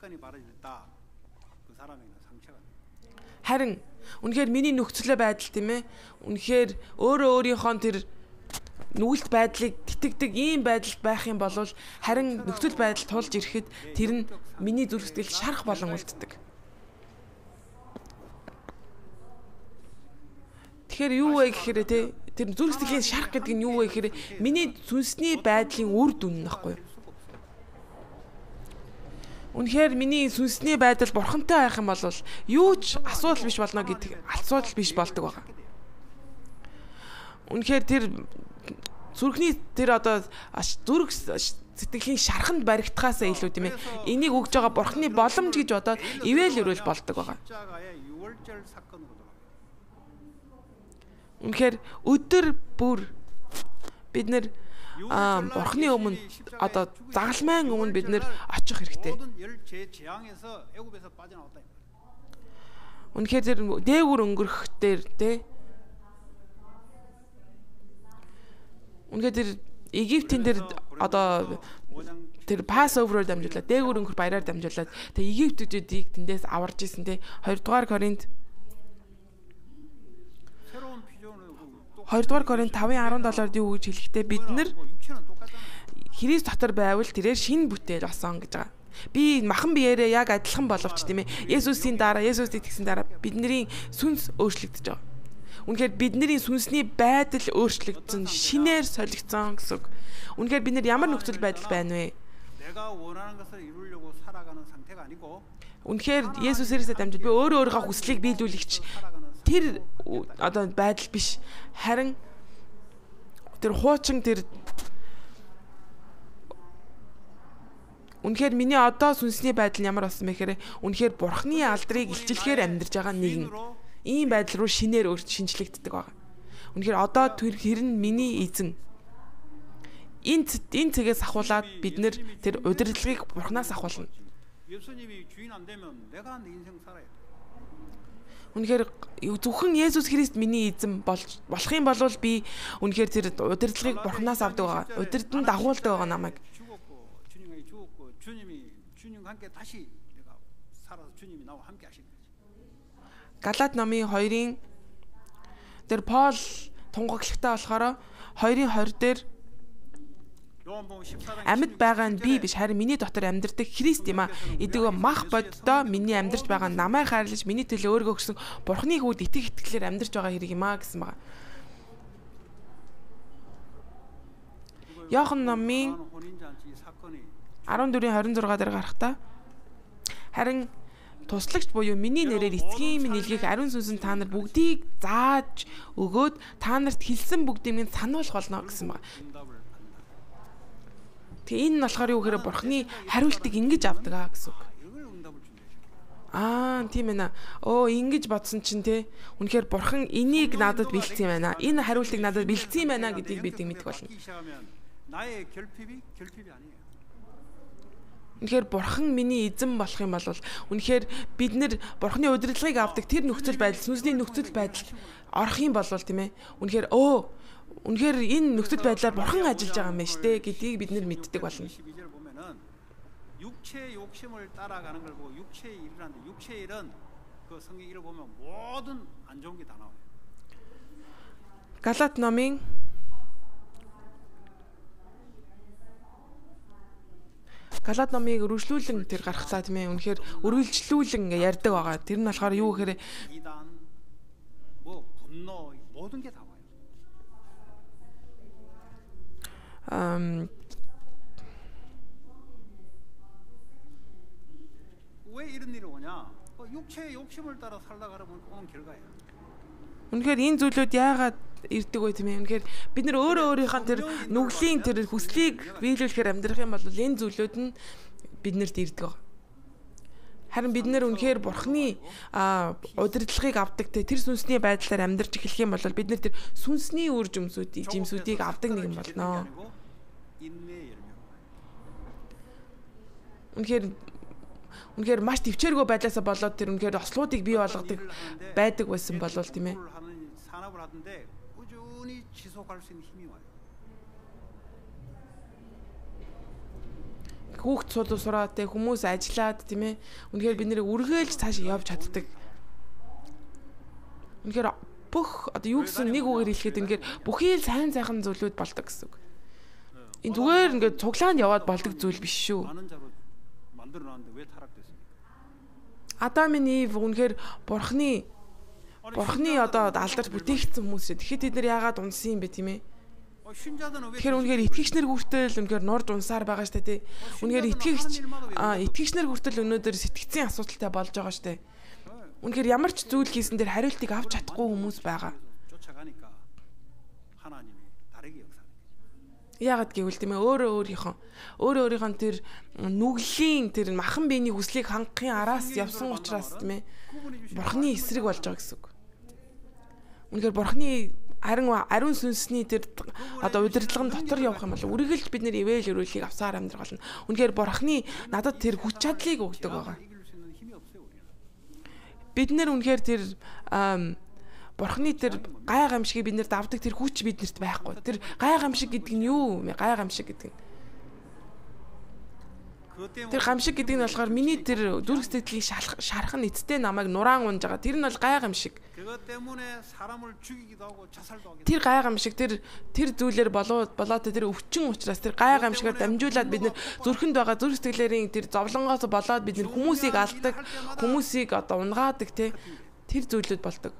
Харин үнэхээр миний нөхцөл байдал тийм ээ үнэхээр өөрийнхөө тэр нүгэлт байдлыг тэтгдэг ийм байдалд байх юм бол харин нөхцөл байдал тулж ирэхэд тэр нь миний зүрх сэтгэл шарах болон үлддэг. Тэгэхээр юу вэ гэхээр те тэр зүрх сэтгэлийн шарах гэдэг нь юу вэ гэхээр миний сүнсний байдлын үр дүн нөхгүй. Үнэхээр миний сүнсний байдал бурхантай байх юм бол юу ч асуудал биш болно гэдэг асуудал биш болдог байгаа. Үнэхээр тэр зүрхний тэр одоо зүрх сэтгэлийн шарханд баригдахаасаа илүү тийм ээ. Энийг өгж байгаа бурхны боломж гэж бодоод ивэл өрөөл болдог байгаа. Үнэхээр өдөр бүр бид нэр бурхны өмнө одоо загалмайн өмнө бид нэр очих хэрэгтэй. Үнэхээр тэр дээгүр өнгөрөх дээр те. Үнэхээр тэр Египтийн тэр одоо тэр Пасовероор дамжуулаад дээгүр өнгөрөх баяраар дамжуулаад тэг Египтүүдийг тэндээс аварж исэн те. 2 дугаар Коринт 5:17-д юу гэж хэлэхдээ бид нар Христ дотор байвал тэрээр шинэ бүтээл болсон гэж байгаа. Би махан биеэрээ яг адилхан боловч тийм ээ. Есүсийн дараа, Есүст итгэсэн дараа бидний сүнс өөрчлөгдөж байгаа. Үнэхээр бидний сүнсний байдал өөрчлөгдсөн, шинээр солигдсон гэсэн үг. Үнэхээр бид нар ямар нөхцөл байдал байна вэ? Үнэхээр Есүс Христэд дамжиж би өөрийнхөө хүслийг биелүүлэгч тэр одоо байдал биш. Харин тэр хуучин тэр үнэхээр миний одоо сүнсний байдал ямар болсон бэ гэхээр үнэхээр бурхны алдрыг илчлэхээр амьдарч байгаа нэгэн ийм байдал руу шинээр шинжлэгддэг байгаа. Үнэхээр одоо тэр нь миний эзэн. Энэ цэгээс ахуулаад бид нэр тэр удирдлагыг бурхнаас ахуулна. Үнэхээр зөвхөн Есүс Христ миний эзэн болох юм бол би үнэхээр тэр удирдлагыг бурхнаас авдаг байгаа. Удирдан дагуулдаг байгаа намайг. Галаат номын 2-ын тэр Паул тунгаглахтаа болохоор 2:20 дээр амьд байгаа нь би биш харин миний дотор амьдардаг Христ юм а. Эдгээр мах боддоо миний амьдарч байгаа намайг хайрлаж миний төлөө өөргөө өгсөн Бурхны хүүд итгэлээр амьдарч байгаа хэрэг юм а гэсэн байгаа. Иохан номын 14:26 дээр гарахтаа харин туслагч буюу миний нэрээр эцгийн минь илгээх ариун сүнс нь та нар бүгдийг зааж өгөөд та нарт хэлсэн бүгдийг минь сануулах болно гэсэн байна. Тэгээ энэ нь болохоор юу гэхээр бурхны хариултыг ингэж авдаг аа гэсэн үг. Тийм ээ. Ингэж бодсон чинь те. Үнэхээр бурхан энийг надад бэлдсэн юм байна. Энэ хариултыг надад бэлдсэн юм байна гэдгийг бид мэдэх болно. Үнэхээр бурхан миний эзэн болох юм бол үнэхээр бид нэр бурханы удирдлагыг авдаг тэр нөхцөл байдал, сүнсний нөхцөл байдал орох юм бол тийм ээ. Үнэхээр энэ нөхцөл байдлаар бурхан ажиллаж байгаа юм байна штэ гэдгийг бид нэр мэддэг болно. 육체의 욕심을 따라가는 걸 보고 육체의 일을 하는데 육체의 일은 그 성경 일을 보면 모든 안 좋은 게 다 나와요. Галаат номын 'Галаат номыг өргөжлүүлэн тэр гаргахлаа тийм ээ. Үнэхээр өргөлжлүүлэн ингээ ярьдаг байгаа. Тэр нь болохоор юу гэхээр 분노 모든 게 다 와요. 왜 이런 일이 오냐? 육체의 욕심을 따라 살다가 오는 결과예요. Үнэхээр энэ зүйлүүд яагаад ирдэг вэ тийм ээ? Үнэхээр бид нар өөрийнхөө тэр нүглийн тэр хүслийг биелүүлэхээр амьдрах юм бол энэ зүйлүүд нь биднэрт ирдэг байгаа. Харин бид нар үнэхээр бурхны удирдлагыг авдаг тэр сүнсний байдлаар амьдарч эхлэх юм бол бид нар тэр сүнсний үр жимсүүдийг авдаг нэг юм болно. Үнэхээр маш төвчээргүй байдлаасаа болоод тэр үнэхээр ослуудыг бий болгодог байдаг байсан болов тийм ээ. Хүүхд сураад те хүмүүс ажиллаад тийм ээ. Үнэхээр бид нэр үргэлж цаашаа явж чаддаг. Үнэхээр бүх одоо юу гэсэн нэг үгээр хэлэхэд үнэхээр бүхий л сайн зүйлүүд болдог гэсэн үг. Энэ зүгээр ингээд цуглаанд яваад болдог зүйл биш шүү. Адам и Ив үнэхээр бурхны Бурхны одоо алдарч бүтээгдсэн хүмүүс шүү. Тэгэхэд тэд нар яагаад унсан юм бэ тийм ээ? Тэгэхээр үнэхээр итгэгчнэр хүртэл үнэхээр норж унсаар байгаа шүү дээ. Үнэхээр итгэгчнэр хүртэл өнөөдөр сэтгцийн асуудалтай болж байгаа шүү дээ. Үнэхээр ямар ч зүйл хийсэн дээр хариултыг авч чадахгүй хүмүүс байгаа. Яагаад гэвэл тийм ээ өөрөө өөрийнхөө тэр нүглийн тэр махан биений хүслийг хангахын араас явсан учраас тийм ээ Бурхны эсрэг болж байгаа гэсэн үг. Үнэхээр Бурхны ариун сүнсний тэр одоо удирдлагын дотор явах юм бол үргэлж бид нэр ивэл өрөөлийг авсаар амьдрах болно. Үнэхээр Бурхны надад тэр хүч чадлыг өгдөг байгаа. Бид нэр үнэхээр тэр Бурхны тэр гай гамшигыг бид нэр давдаг тэр хүч биднэрт байхгүй. Тэр гай гамшиг гэдэг нь юу вэ? Гай гамшиг гэдэг нь. Тэр гамшиг гэдэг нь болохоор миний тэр зүрх сэтгэлийг шарах нь эцтэй намайг нураан унж байгаа. Тэр нь бол гай гамшиг. Тэр гай гамшиг тэр зүйлэр болоод тэр өвчин учраас тэр гай гамшигаар дамжуулаад бид нэр зүрхэнд байгаа зүрх сэтгэлээрийн тэр зовлонгоос болоод бид нэр хүмүүсийг алдаг, хүмүүсийг одоо унгаадаг тэр зүйлүүд болдог.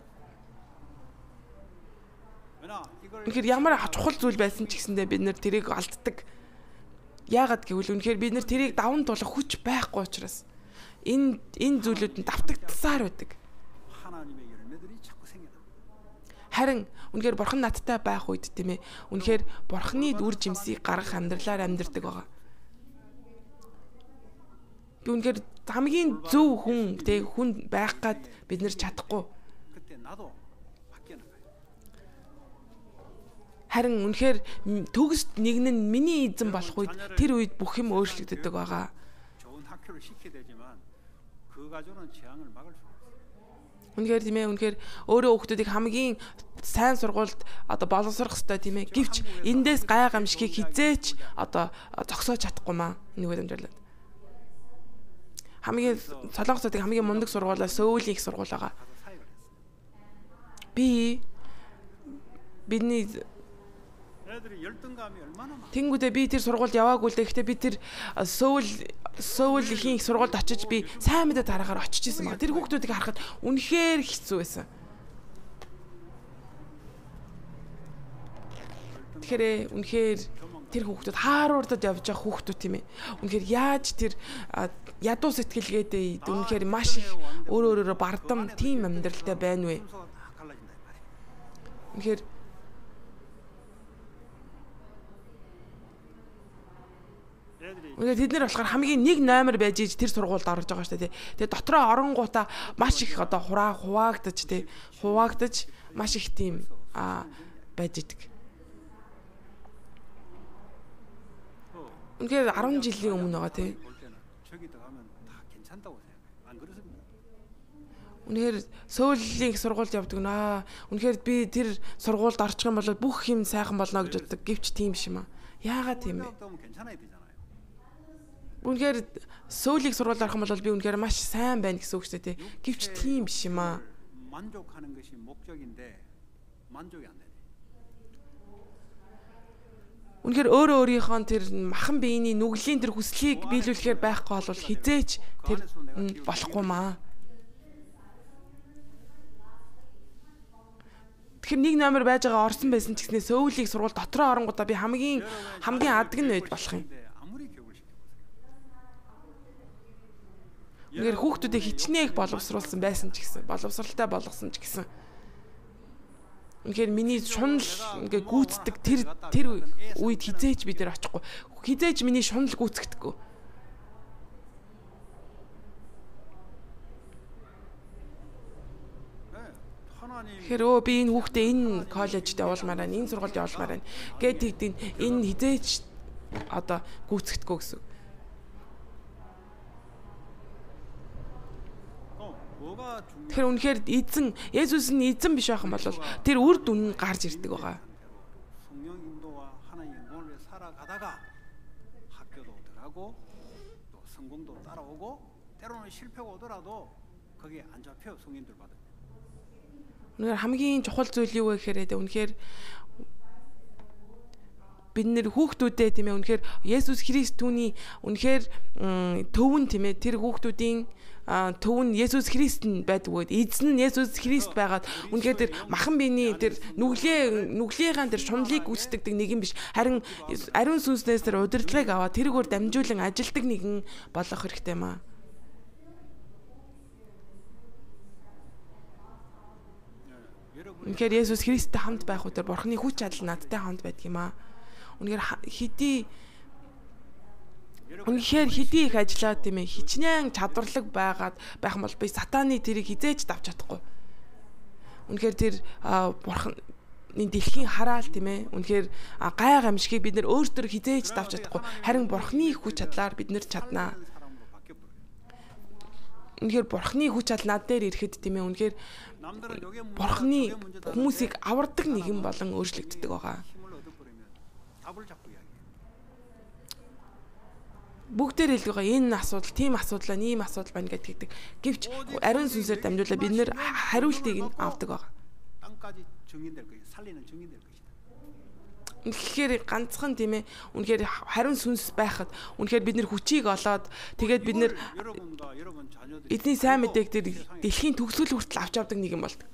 Үнэхээр ямар чухал зүйл байсан ч гэсэндээ бид нэр тэрийг алддаг. Яагаад гэвэл үнэхээр бид нэр тэрийг даван туулах хүч байхгүй учраас энэ зүйлүүд нь давтагдсаар байдаг. Харин үнэхээр Бурхан надтай байх үед тийм ээ үнэхээр Бурханы үр жимсийг гаргах амьдралаар амьдардаг байгаа. Би үнэхээр хамгийн зөв хүн байх гад бид нэр чадахгүй. Харин үнэхээр төгсд нэг нь миний эзэн болох үед тэр үед бүх юм өөрчлөгддөг байгаа. Үнэхээр тийм ээ үнэхээр өөрөө хүүхдүүдийг хамгийн сайн сургуульд одоо боловсрох хэрэгтэй тийм ээ. Гэвч эндээс гай гамшигыг хизээч одоо зогсоож чадахгүй маа нэг удамжаалаад. Хамгийн солонгосуудыг хамгийн мундаг сургуулаа Сөүлийн их сургууль байгаа. Бидний тэнгүүдээ би тэр сургуульд яваагүй л дээ. Гэхдээ би тэр Сөүлийн их сургуульд очиж би сайн мэдээ тараагаар очиж исэн баг. Тэр хүүхдүүдийг харахад үнэхээр хэцүү байсан. Тэгэхээр үнэхээр тэр хүүхдүүд хааруулдад явж байгаа хүүхдүүд тийм ээ. Үнэхээр яаж тэр ядуу сэтгэлгээдээ үнэхээр маш их өөрөөрөө бардам тийм амьдралтай байна вэ? Үнэхээр тэд нар болохоор хамгийн нэг номер байж иж тэр сургуульд орж байгаа шүү дээ. Тэгээ дотроо оронгуудаа маш их одоо хуваагдаж маш их тийм байж идэг. Үнэхээр 10 жилийн өмнө байгаа тий. Үнэхээр Сөүлийн сургуульд явдаг наа. Үнэхээр би тэр сургуульд орчих юм бол бүх юм сайхан болно гэж боддог. Гэвч тийм биш юм аа. Яагаад тийм бэ? Үнэхээр Сөүлийн сургуульд орох юм бол би үнэхээр маш сайн байна гэсэн үг шүү дээ. Гэвч тийм биш юм аа. Үнэхээр өөрөө өөрийнхөө тэр махан биений нүглийн тэр хүслийг биелүүлэхээр байхгүй бол хизээч тэр болохгүй маа. Тэгэхээр нэг номер байж байгаа орсон байсан ч гэснээр Сөүлийн сургууль дотроо оронгуудаа би хамгийн адаг нь байж болох юм. Үнэхээр хүүхдүүдээ хичнээн их боловсруулсан байсан ч гэсэн, боловсралтай болгосон ч гэсэн. Үнэхээр миний шунал ингээ гүйцэтгэг тэр үед хизээч бид нар очихгүй. Хизээч миний шунал гүйцэтгэдэггүй. Тэгэхээр би энэ хүүхдээ энэ коллежид явуулмаар байна, энэ сургуульд явуулмаар байна гэдэг энэ хизээч одоо гүйцэтгэдэггүй гэсэн. Тэгэхээр үнэхээр Есүс нь эзэн биш байх юм бол тэр үр дүн нь гарч ирдэг байгаа. Үнэхээр хамгийн чухал зүйл юу вэ гэхээр үнэхээр бид нэр хүүхдүүдээ тийм ээ үнэхээр Есүс Христ түүний үнэхээр төвөн тийм ээ тэр хүүхдүүдийн төвн Есүс Христ нь байдгүй. Эзэн нь Есүс Христ байгаад үнэхээр тэр махан биений тэр нүглийнхаа тэр шунлыг гүйцэтгэдэг нэгэн биш. Харин ариун сүнснээс тэр удирдлагыг аваад тэргээр дамжуулан ажилдаг нэгэн болох хэрэгтэй маа. Үнэхээр Есүс Христтэй хамт байх үедээ Бурхны хүч чадал надтай хамт байдаг юм аа. Үнэхээр хэдий их ажиллаад тийм ээ хичнээн чадварлаг байгаад байх юм бол би сатаны тэрийг хизээж давж чадахгүй. Үнэхээр тэр Бурхны дэлхийн хараал тийм ээ үнэхээр гай гамшигыг бид нэр өөртөө хизээж давж чадахгүй. Харин Бурхны хүч чадлаар бид нэр чаднаа. Үнэхээр Бурхны хүч чадал над дээр ирэхэд тийм ээ үнэхээр Бурхны хүмүүсийг авардаг нэгэн болон өөрчлөгддөг байгаа. Бүгдээр хэлдэг байгаа энэ асуудал, тийм асуудал, ийм асуудал байна гэдэг. Гэвч ариун сүнсээр дамжуулаад бид нэр хариултыг нь авдаг байгаа. Тэгэхээр ганцхан тийм ээ үнэхээр хариун сүнс байхад үнэхээр бид нэр хүчийг олоод тэгээд бид нэр эзний сайн мэдээг тэр дэлхийн төгсгөл хүртэл авч авдаг нэг юм болдог.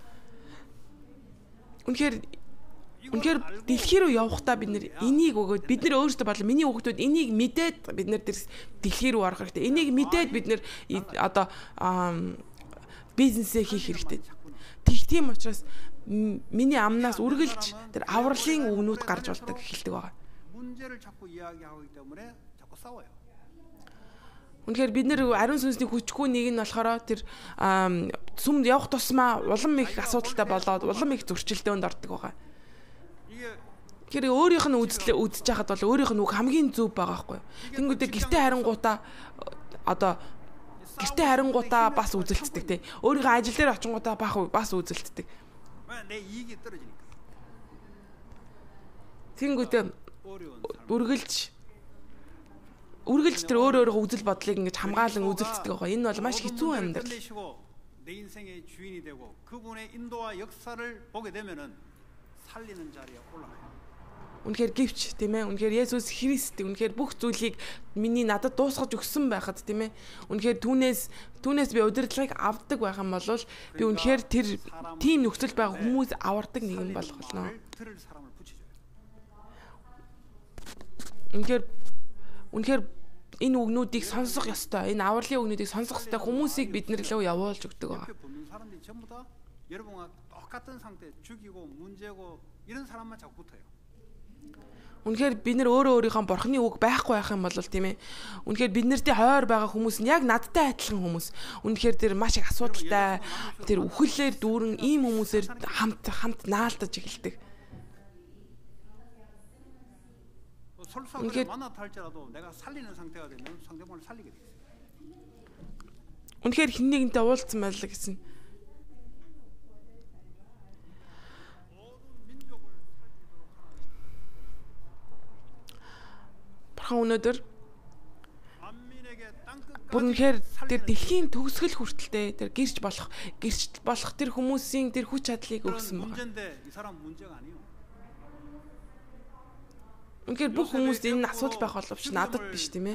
Үнэхээр дэлхий рүү явахдаа бид нэр энийг өгөөд бид нэр өөрсдөө бодлоо миний хүүхдүүд энийг мэдээд бид нэр тэр дэлхий рүү орох хэрэгтэй. Энийг мэдээд бид нэр одоо бизнесээ хийх хэрэгтэй. Тийм учраас миний амнаас үргэлж тэр авралын үгнүүд гарч болдог хэлдэг байгаа. Үнэхээр бид нэр ариун сүнсний хүчгүй нэг нь болохоор тэр сүмд явах тусмаа улам их асуудалтай болоод улам их зөрчилдөөнд ордог байгаа. Тэгэхээр өөрийнх нь үзэж байхад бол өөрийнх нь үг хамгийн зөв байгаа байхгүй. Тэнгүүдээ гэртээ харангуудаа бас үзэлцдэг тий. Өөрийнхөө ажил дээр очингуудаа бас үзэлцдэг. Тэнгүүдээ үргэлж тэр өөрийнхөө үзэл бодлыг ингэж хамгаалan үзэлцдэг байгаа. Энэ бол маш хэцүү амьдрал. 내 인생의 주인이 되고 그분의 인도와 역사를 보게 되면은 살리는 자리에 올라가요. Үнэхээр гівч тийм ээ. Үнэхээр Есүс Христ үнэхээр бүх зүйлийг миний надад дуусгаж өгсөн байхад тийм ээ. Үнэхээр түүнээс би удирдлагыг авдаг байх юм бол би үнэхээр тэр тийм нөхцөл байгаа хүмүүс авардаг нэг юм болох болно. Үнэхээр энэ үгнүүдийг сонсох ёстой. Энэ авралын үгнүүдийг сонсох ёстой хүмүүсийг бид нар лөө явуулж өгдөг байгаа. 여러분과 똑같은 상태 죽이고 문제고 이런 사람만 자꾸 붙어요. Үнэхээр бид нар өөрийнхөө Бурхны үг байхгүй байх юм бол тийм ээ. Үнэхээр бид нартэй хойр байгаа хүмүүс нь яг надтай адилхан хүмүүс. Үнэхээр тэр маш их асуудалтай тэр үхэлээр дүүрэн ийм хүмүүсээр хамт наалтаж эхэлдэг. үнэхээр 만나탈지라도 내가 살리는 상태가 되면 상대방을 살리게 돼 있어요. үнэхээр хэн нэгэнтэй уулзсан байлаа гэсэн. Өнөөдөр бүрнхээр тэр дэлхийн төгсгөл хүртэлтэй тэр гэрч болох тэр хүмүүсийн тэр хүч чадлыг өгсөн байна. Үнэхээр бүх хүмүүст энэ асуудал байх боловч надад биш тийм ээ.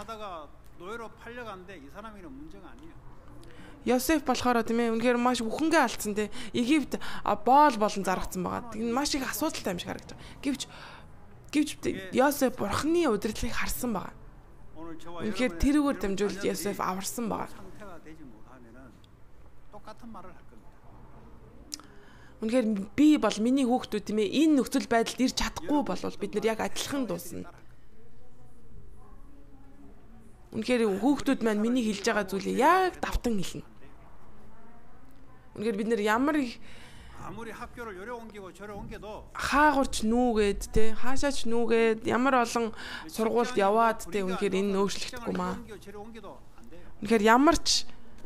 Йосеф болохоор тийм ээ үнэхээр маш бүхэнгээ алдсан тийм Египт боол болон заргацсан байгаа. Тэр маш их асуудалтай юм шиг харагдаж байгаа. Гэвч Йосеф Бурхны удирдлагыг харсан байгаа. Үнэхээр тэрүүгээр дамжуулж Йосеф аварсан байгаа. Үнэхээр би бол миний хүүхдүүд тийм ээ энэ нөхцөл байдалд ирж чадахгүй болвол бид нар яг адилхан дуусна. Үнэхээр хүүхдүүд маань миний хэлж байгаа зүйлийг яг давтан хэлнэ. Үнэхээр бид нар ямар их хаагурч нүүгээд те хаашаач нүүгээд ямар олон сургуульд яваад те үнэхээр энэ өөрчлөгдөхгүй маа. Үнэхээр ямар ч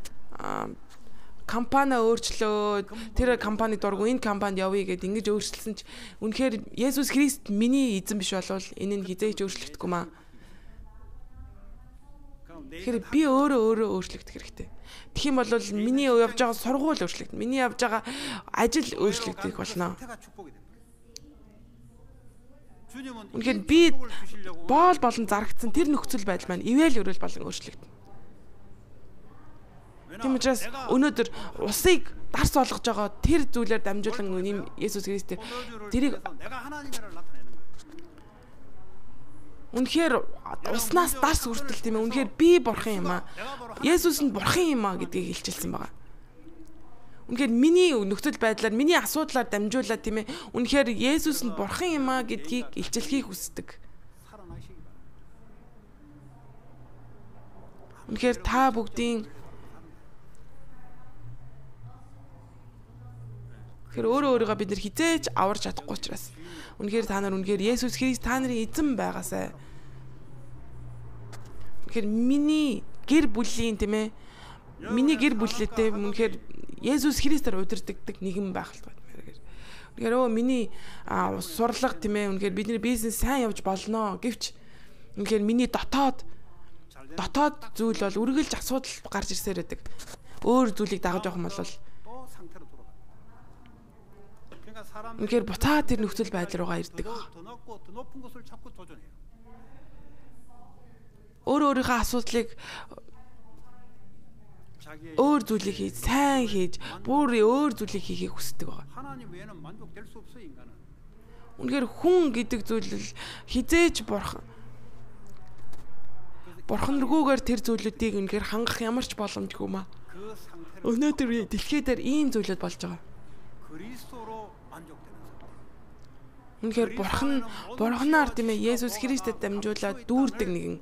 компани өөрчлөөд тэр компани дургу энэ компанид явъя гэд ингэж өөрчлөсөн ч үнэхээр Есүс Христ миний эзэн биш болвол энэ нь хизээж өөрчлөгдөхгүй маа. Тэгэхээр би өөрөө өөрчлөгдөх хэрэгтэй. Тэгэх юм бол миний явж байгаа сургууль өөрчлөгдөн. Миний явж байгаа ажил өөрчлөгдөх болно. Үнэхээр би боол болон зарагдсан тэр нөхцөл байдал маань ивэл өрөөл болон өөрчлөгдөнө. Тийм учраас өнөөдөр усыг дарс болгож байгаа тэр зүйлээр дамжуулан юм Есүс Христ тэрийг үнэхээр уснаас дарс хүртэл тийм ээ үнэхээр би бурхан юм аа. Есүс нь бурхан юм аа гэдгийг хэлчихсэн байгаа. Үнэхээр миний нөхцөл байдлаар миний асуудлаар дамжуулаад тийм ээ үнэхээр Есүс нь бурхан юм аа гэдгийг илчлэхийг хүсдэг. Үнэхээр та бүгдийн тэр өөрийгөө бид нар хизээж аварч чадахгүй учраас үнэхээр та нар үнэхээр Есүс Христ та нарын эзэн байгаасай. Үнэхээр миний гэр бүлийн тийм ээ миний гэр бүлээтэй үнэхээр Есүс Христээр удирддаг нэгэн байх л байна. Үнэхээр миний сурлага тийм ээ үнэхээр бидний бизнес сайн явж болно гэвч үнэхээр миний дотоод зүйл бол үргэлж асуудал гарч ирсээр байдаг. Өөр зүйлийг дагаж явах юм бол үнэхээр буцаад тэр нөхцөл байдал руугаа ирдэг. Өөрийнхөө асуудлыг өөр зүйлийг хийж, сайн хийж, бүр өөр зүйлийг хийхийг хүсдэг байгаа. Үнэхээр хүн гэдэг зүйл хизээж бурхан руугаар тэр зүйлүүдийг үнэхээр хангах ямар ч боломжгүй маа. Өнөөдөр дэлхий дээр ийм зүйлүүд болж байгаа. Үнэхээр бурханаар тийм ээ Есүс Христэд дамжуулаад дүүрдэг нэгэн.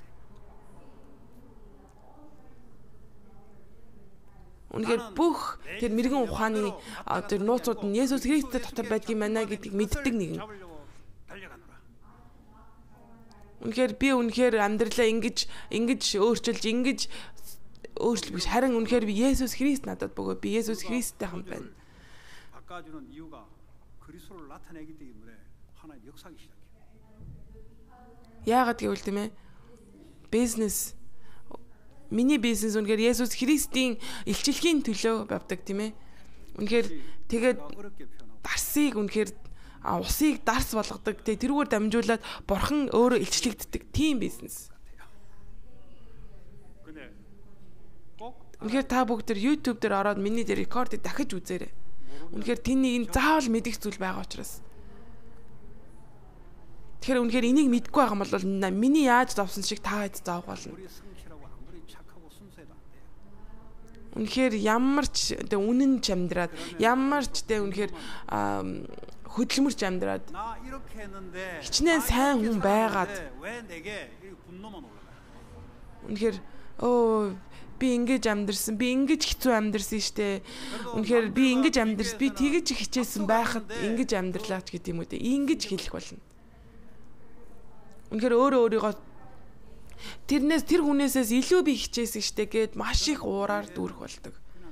Үнэхээр бүх тэр мэрэгэн ухааны тэр нууцуд нь Есүс Христэд дотор байдаг юм байна гэдгийг мэддэг нэгэн. Үнэхээр би үнэхээр амьдралаа ингэж өөрчилж өөрчлөх биш харин үнэхээр би Есүс Христ надад бөгөөд би Есүс Христтэй хамт байна. Яагаад гэвэл тийм ээ миний бизнес үнэхээр Есүс Христийн илчлэхийн төлөө явдаг тийм ээ. Үнэхээр тэгээд дарсыг үнэхээр усыг дарс болгодог. Тэрүүгээр дамжуулаад бурхан өөрөө илчлэгддэг тийм бизнес. Үнэхээр та бүгд тэр YouTube дээр ороод миний дээр рекордыг дахиж үзээрэй. Үнэхээр тэнийг заавал мэдэх зүйл байгаа учраас. Тэгэхээр үнэхээр энийг мэдгүй байгаа юм бол миний яаж зовсон шиг та хэд зовх болно. Үнэхээр ямар ч үнэнч амьдраад ямар ч үнэхээр хөдөлмөрч амьдраад хичнээн сайн хүн байгаад үнэхээр би ингэж амьдэрсэн би ингэж хэцүү амьдэрсэн штэ үнэхээр би ингэж амьдэрсэн би тэгэж хичээсэн байхад ингэж амьдралаач гэдэг юм үү те ингэж хэлэх болно. Үнэхээр өөрийгөө тэр хүнээсээс илүү би хичээсэн штэ гэд маш их уураар дүүрэх болдог.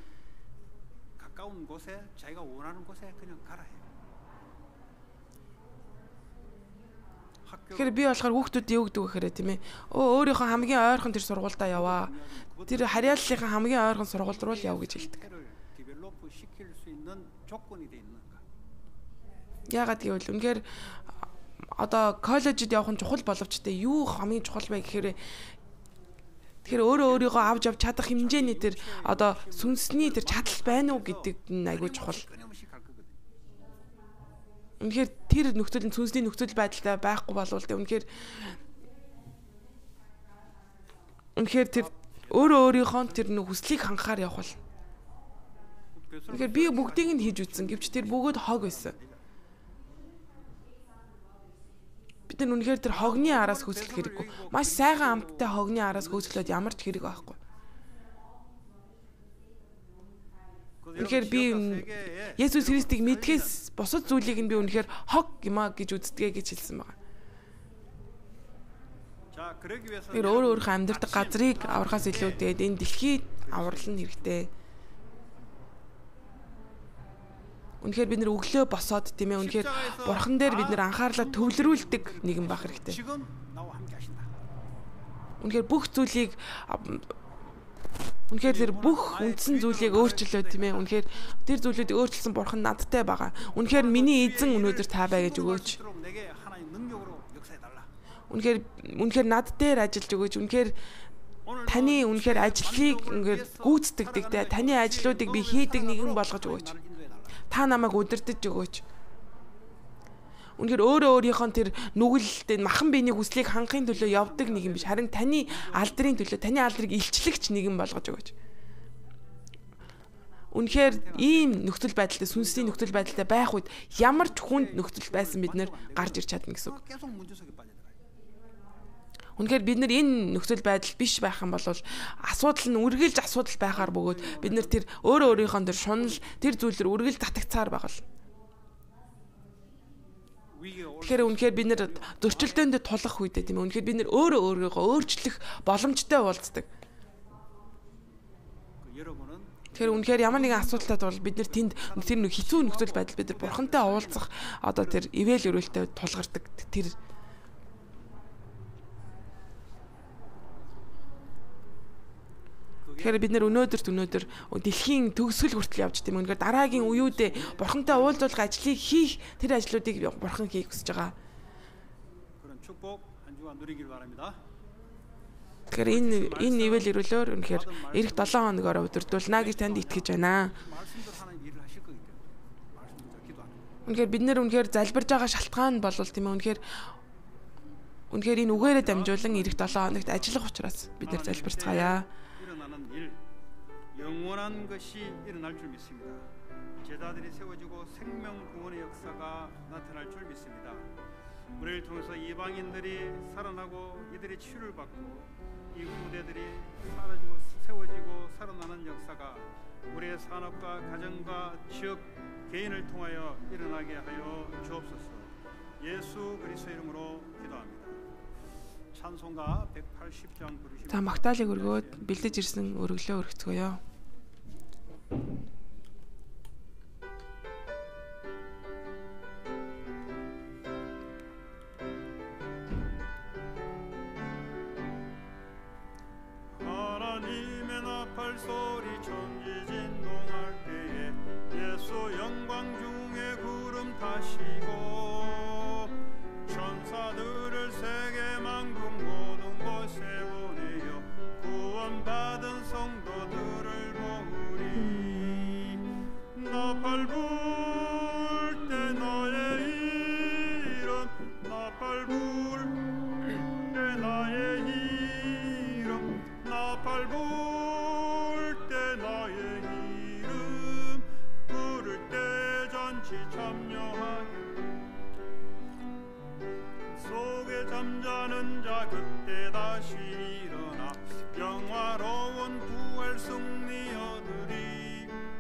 Тэгэхээр би болохоор хүүхдүүд юу гэдэг вэ гэхээр тийм ээ. Өөрийнхөө хамгийн ойрхон тэр сургуультай яваа. Тэр харьяаллынхаа хамгийн ойрхон сургууль руу л яв гэж хэлдэг. Яагаад гэвэл үнэхээр одоо коллежид явах нь чухал боловч тэ юу хамгийн чухал вэ гэхээр тэгэхээр өөрийгөө авч чадах хэмжээний тэр одоо сүнсний тэр чадал байна уу гэдэг нь айгүй чухал. Үнэхээр тэр нөхцөл сүнсний нөхцөл байдалтай байхгүй болвол тэ үнэхээр тэр өөрийнхөө тэр хүслийг хангахаар явах бол. Үнэхээр би бүгдийг нь хийж үзсэн гэвч тэр бүгд хог байсан. Бид нар үнэхээр тэр хогны араас хөөцөлөх хэрэггүй. Маш сайхан амттай хогны араас хөөцөлөөд ямар ч хэрэг байхгүй. Үнэхээр би Есүс Христийг мэдхээс бусад зүйлийг нь би үнэхээр хог юм а гэж үздэгэ гэж хэлсэн байна. Тэр өөрийнхөө амьдардаг газрыг аврахаас илүү тэгээд энэ дэлхийд аврална хэрэгтэй. Үнэхээр бид нэр өглөө босоод тийм ээ үнэхээр бурхан дээр бид нэр анхаарлаа төвлөрүүлдэг нэгэн байх хэрэгтэй. Үнэхээр бүх зүйлийг үнэхээр тэр бүх үндсэн зүйлийг өөрчлөө тийм ээ үнэхээр тэр зүйлүүдийг өөрчилсөн бурхан надтай байгаа. Үнэхээр миний эзэн өнөөдөр та бай гэж өгөөч. үнэхээр над дээр ажиллаж өгөөч. Үнэхээр таны үнэхээр ажлыг ингээд гүйцэтгэдэг те. Таны ажлуудыг би хийдэг нэгэн болгож өгөөч. Та намайг удирдах өгөөч. Үнэхээр өөрийнхөө тэр нүгэлтэй махан биений хүслийг хангахын төлөө явдаг нэг юм биш. Харин таны алдрын төлөө таны алдрыг илчлэгч нэгэн болгож өгөөч. Үнэхээр ийм нөхцөл байдалтай сүнсний нөхцөл байдалтай байх үед ямар ч хүнд нөхцөл байсан бид нэр гарч ирч чадна гэсэн үг. Үнэхээр бид нар энэ нөхцөл байдал биш байх юм бол асуудал нь үргэлж асуудал байхаар бөгөөд бид нар тэр өөрийнхөө тэр шунал тэр зүйлээр үргэлж татагцаар байгаа л. Тэгэхээр үнэхээр бид нар зөрчилдөөнд тулах үедээ тийм ээ. Үнэхээр бид нар өөрийгөө өөрчлөх боломжтой уулздаг. Тэгэхээр үнэхээр ямар нэгэн асуудалтай бол бид нар тэнд тэр нэг хэцүү нөхцөл байдал бид нар бурхантай уулзах одоо тэр ивэл өрөөлтэй тулгардаг тэр. Тэгэхээр бид нэр өнөөдөр дэлхийн төгсгөл хүртэл явж тийм үнэхээр дараагийн үеүдээ бурхантай уулзуулах ажлыг хийх тэр ажлуудыг бурхан хийх хүсэж байгаа. Тэгэхээр энэ ивэл ирүүлөөр үнэхээр эх 7 хоногоор удирдуулна гэж танд итгэж байна. Үнэхээр бид нэр үнэхээр залбирж байгаа шалтгаан бол тийм үнэхээр энэ үгээрээ дамжуулан эх 7 хоногт ажиллах учраас бид нэр залбирцгаая. 영원한 것이 일어날 줄 믿습니다. 제자들이 세워지고 생명 구원의 역사가 나타날 줄 믿습니다. 우리를 통해서 이방인들이 살아나고 이들이 치유를 받고 이 후대들이 사라지고 세워지고 살아나는 역사가 우리의 산업과 가정과 지역 개인을 통하여 일어나게 하여 주옵소서. 예수 그리스도 이름으로 기도합니다. 찬송가 180장 부르시고 자, магтаалыг өргөөд бэлдэж ирсэн өргөлөө өргөцгөөё. 하나님의 나팔 소리 천지진동할 때에 예수 영광 중에 구름 타시고 천사들을 세계 만국 모든 곳에 보내어 구원받은 성도들을 모으리. 나팔 불 때 나의 이름 나팔 불 때 나의 이름 나팔 불 때 나의 이름 부를 때 잔치 참여하게 속에 잠자는 자 그때 다시 일어나 영화로운 부활 승리 얻으리.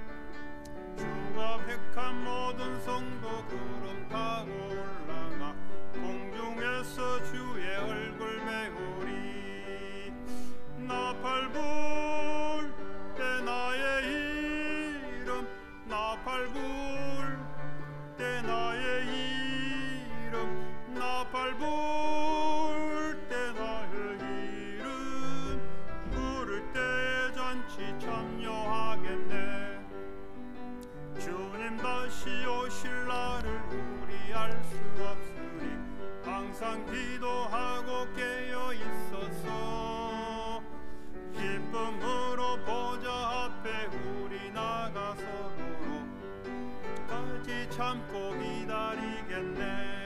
주가 택한 모든 성도 구름 타고 올라가 공중에서 주의 얼굴 메우리. 나팔 불 때 나의 이름 나팔 불 때 나의 이름 나팔 불 때 나의 이름 부를 때 잔치 참여하겠네. 주님 다시 오실 날을 우리 알 수 없으니 항상 기도하고 깨어 있어서 기쁨으로 보좌 앞에 우리 나가서도록 까지 참고 기다리겠네.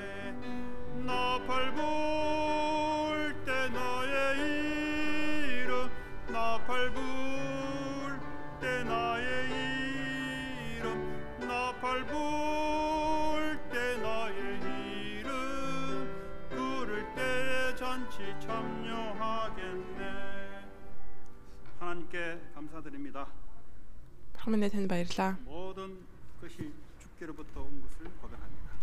나팔 불 때 나의 이름 나팔 불 때 나의 이름 나팔 불 때 나의 이름 부를 때 잔치 참여하겠네. 하나님께 감사드립니다. Бурхамд танд баярлалаа. 모든 것이 주께로부터 온 것을 고백합니다.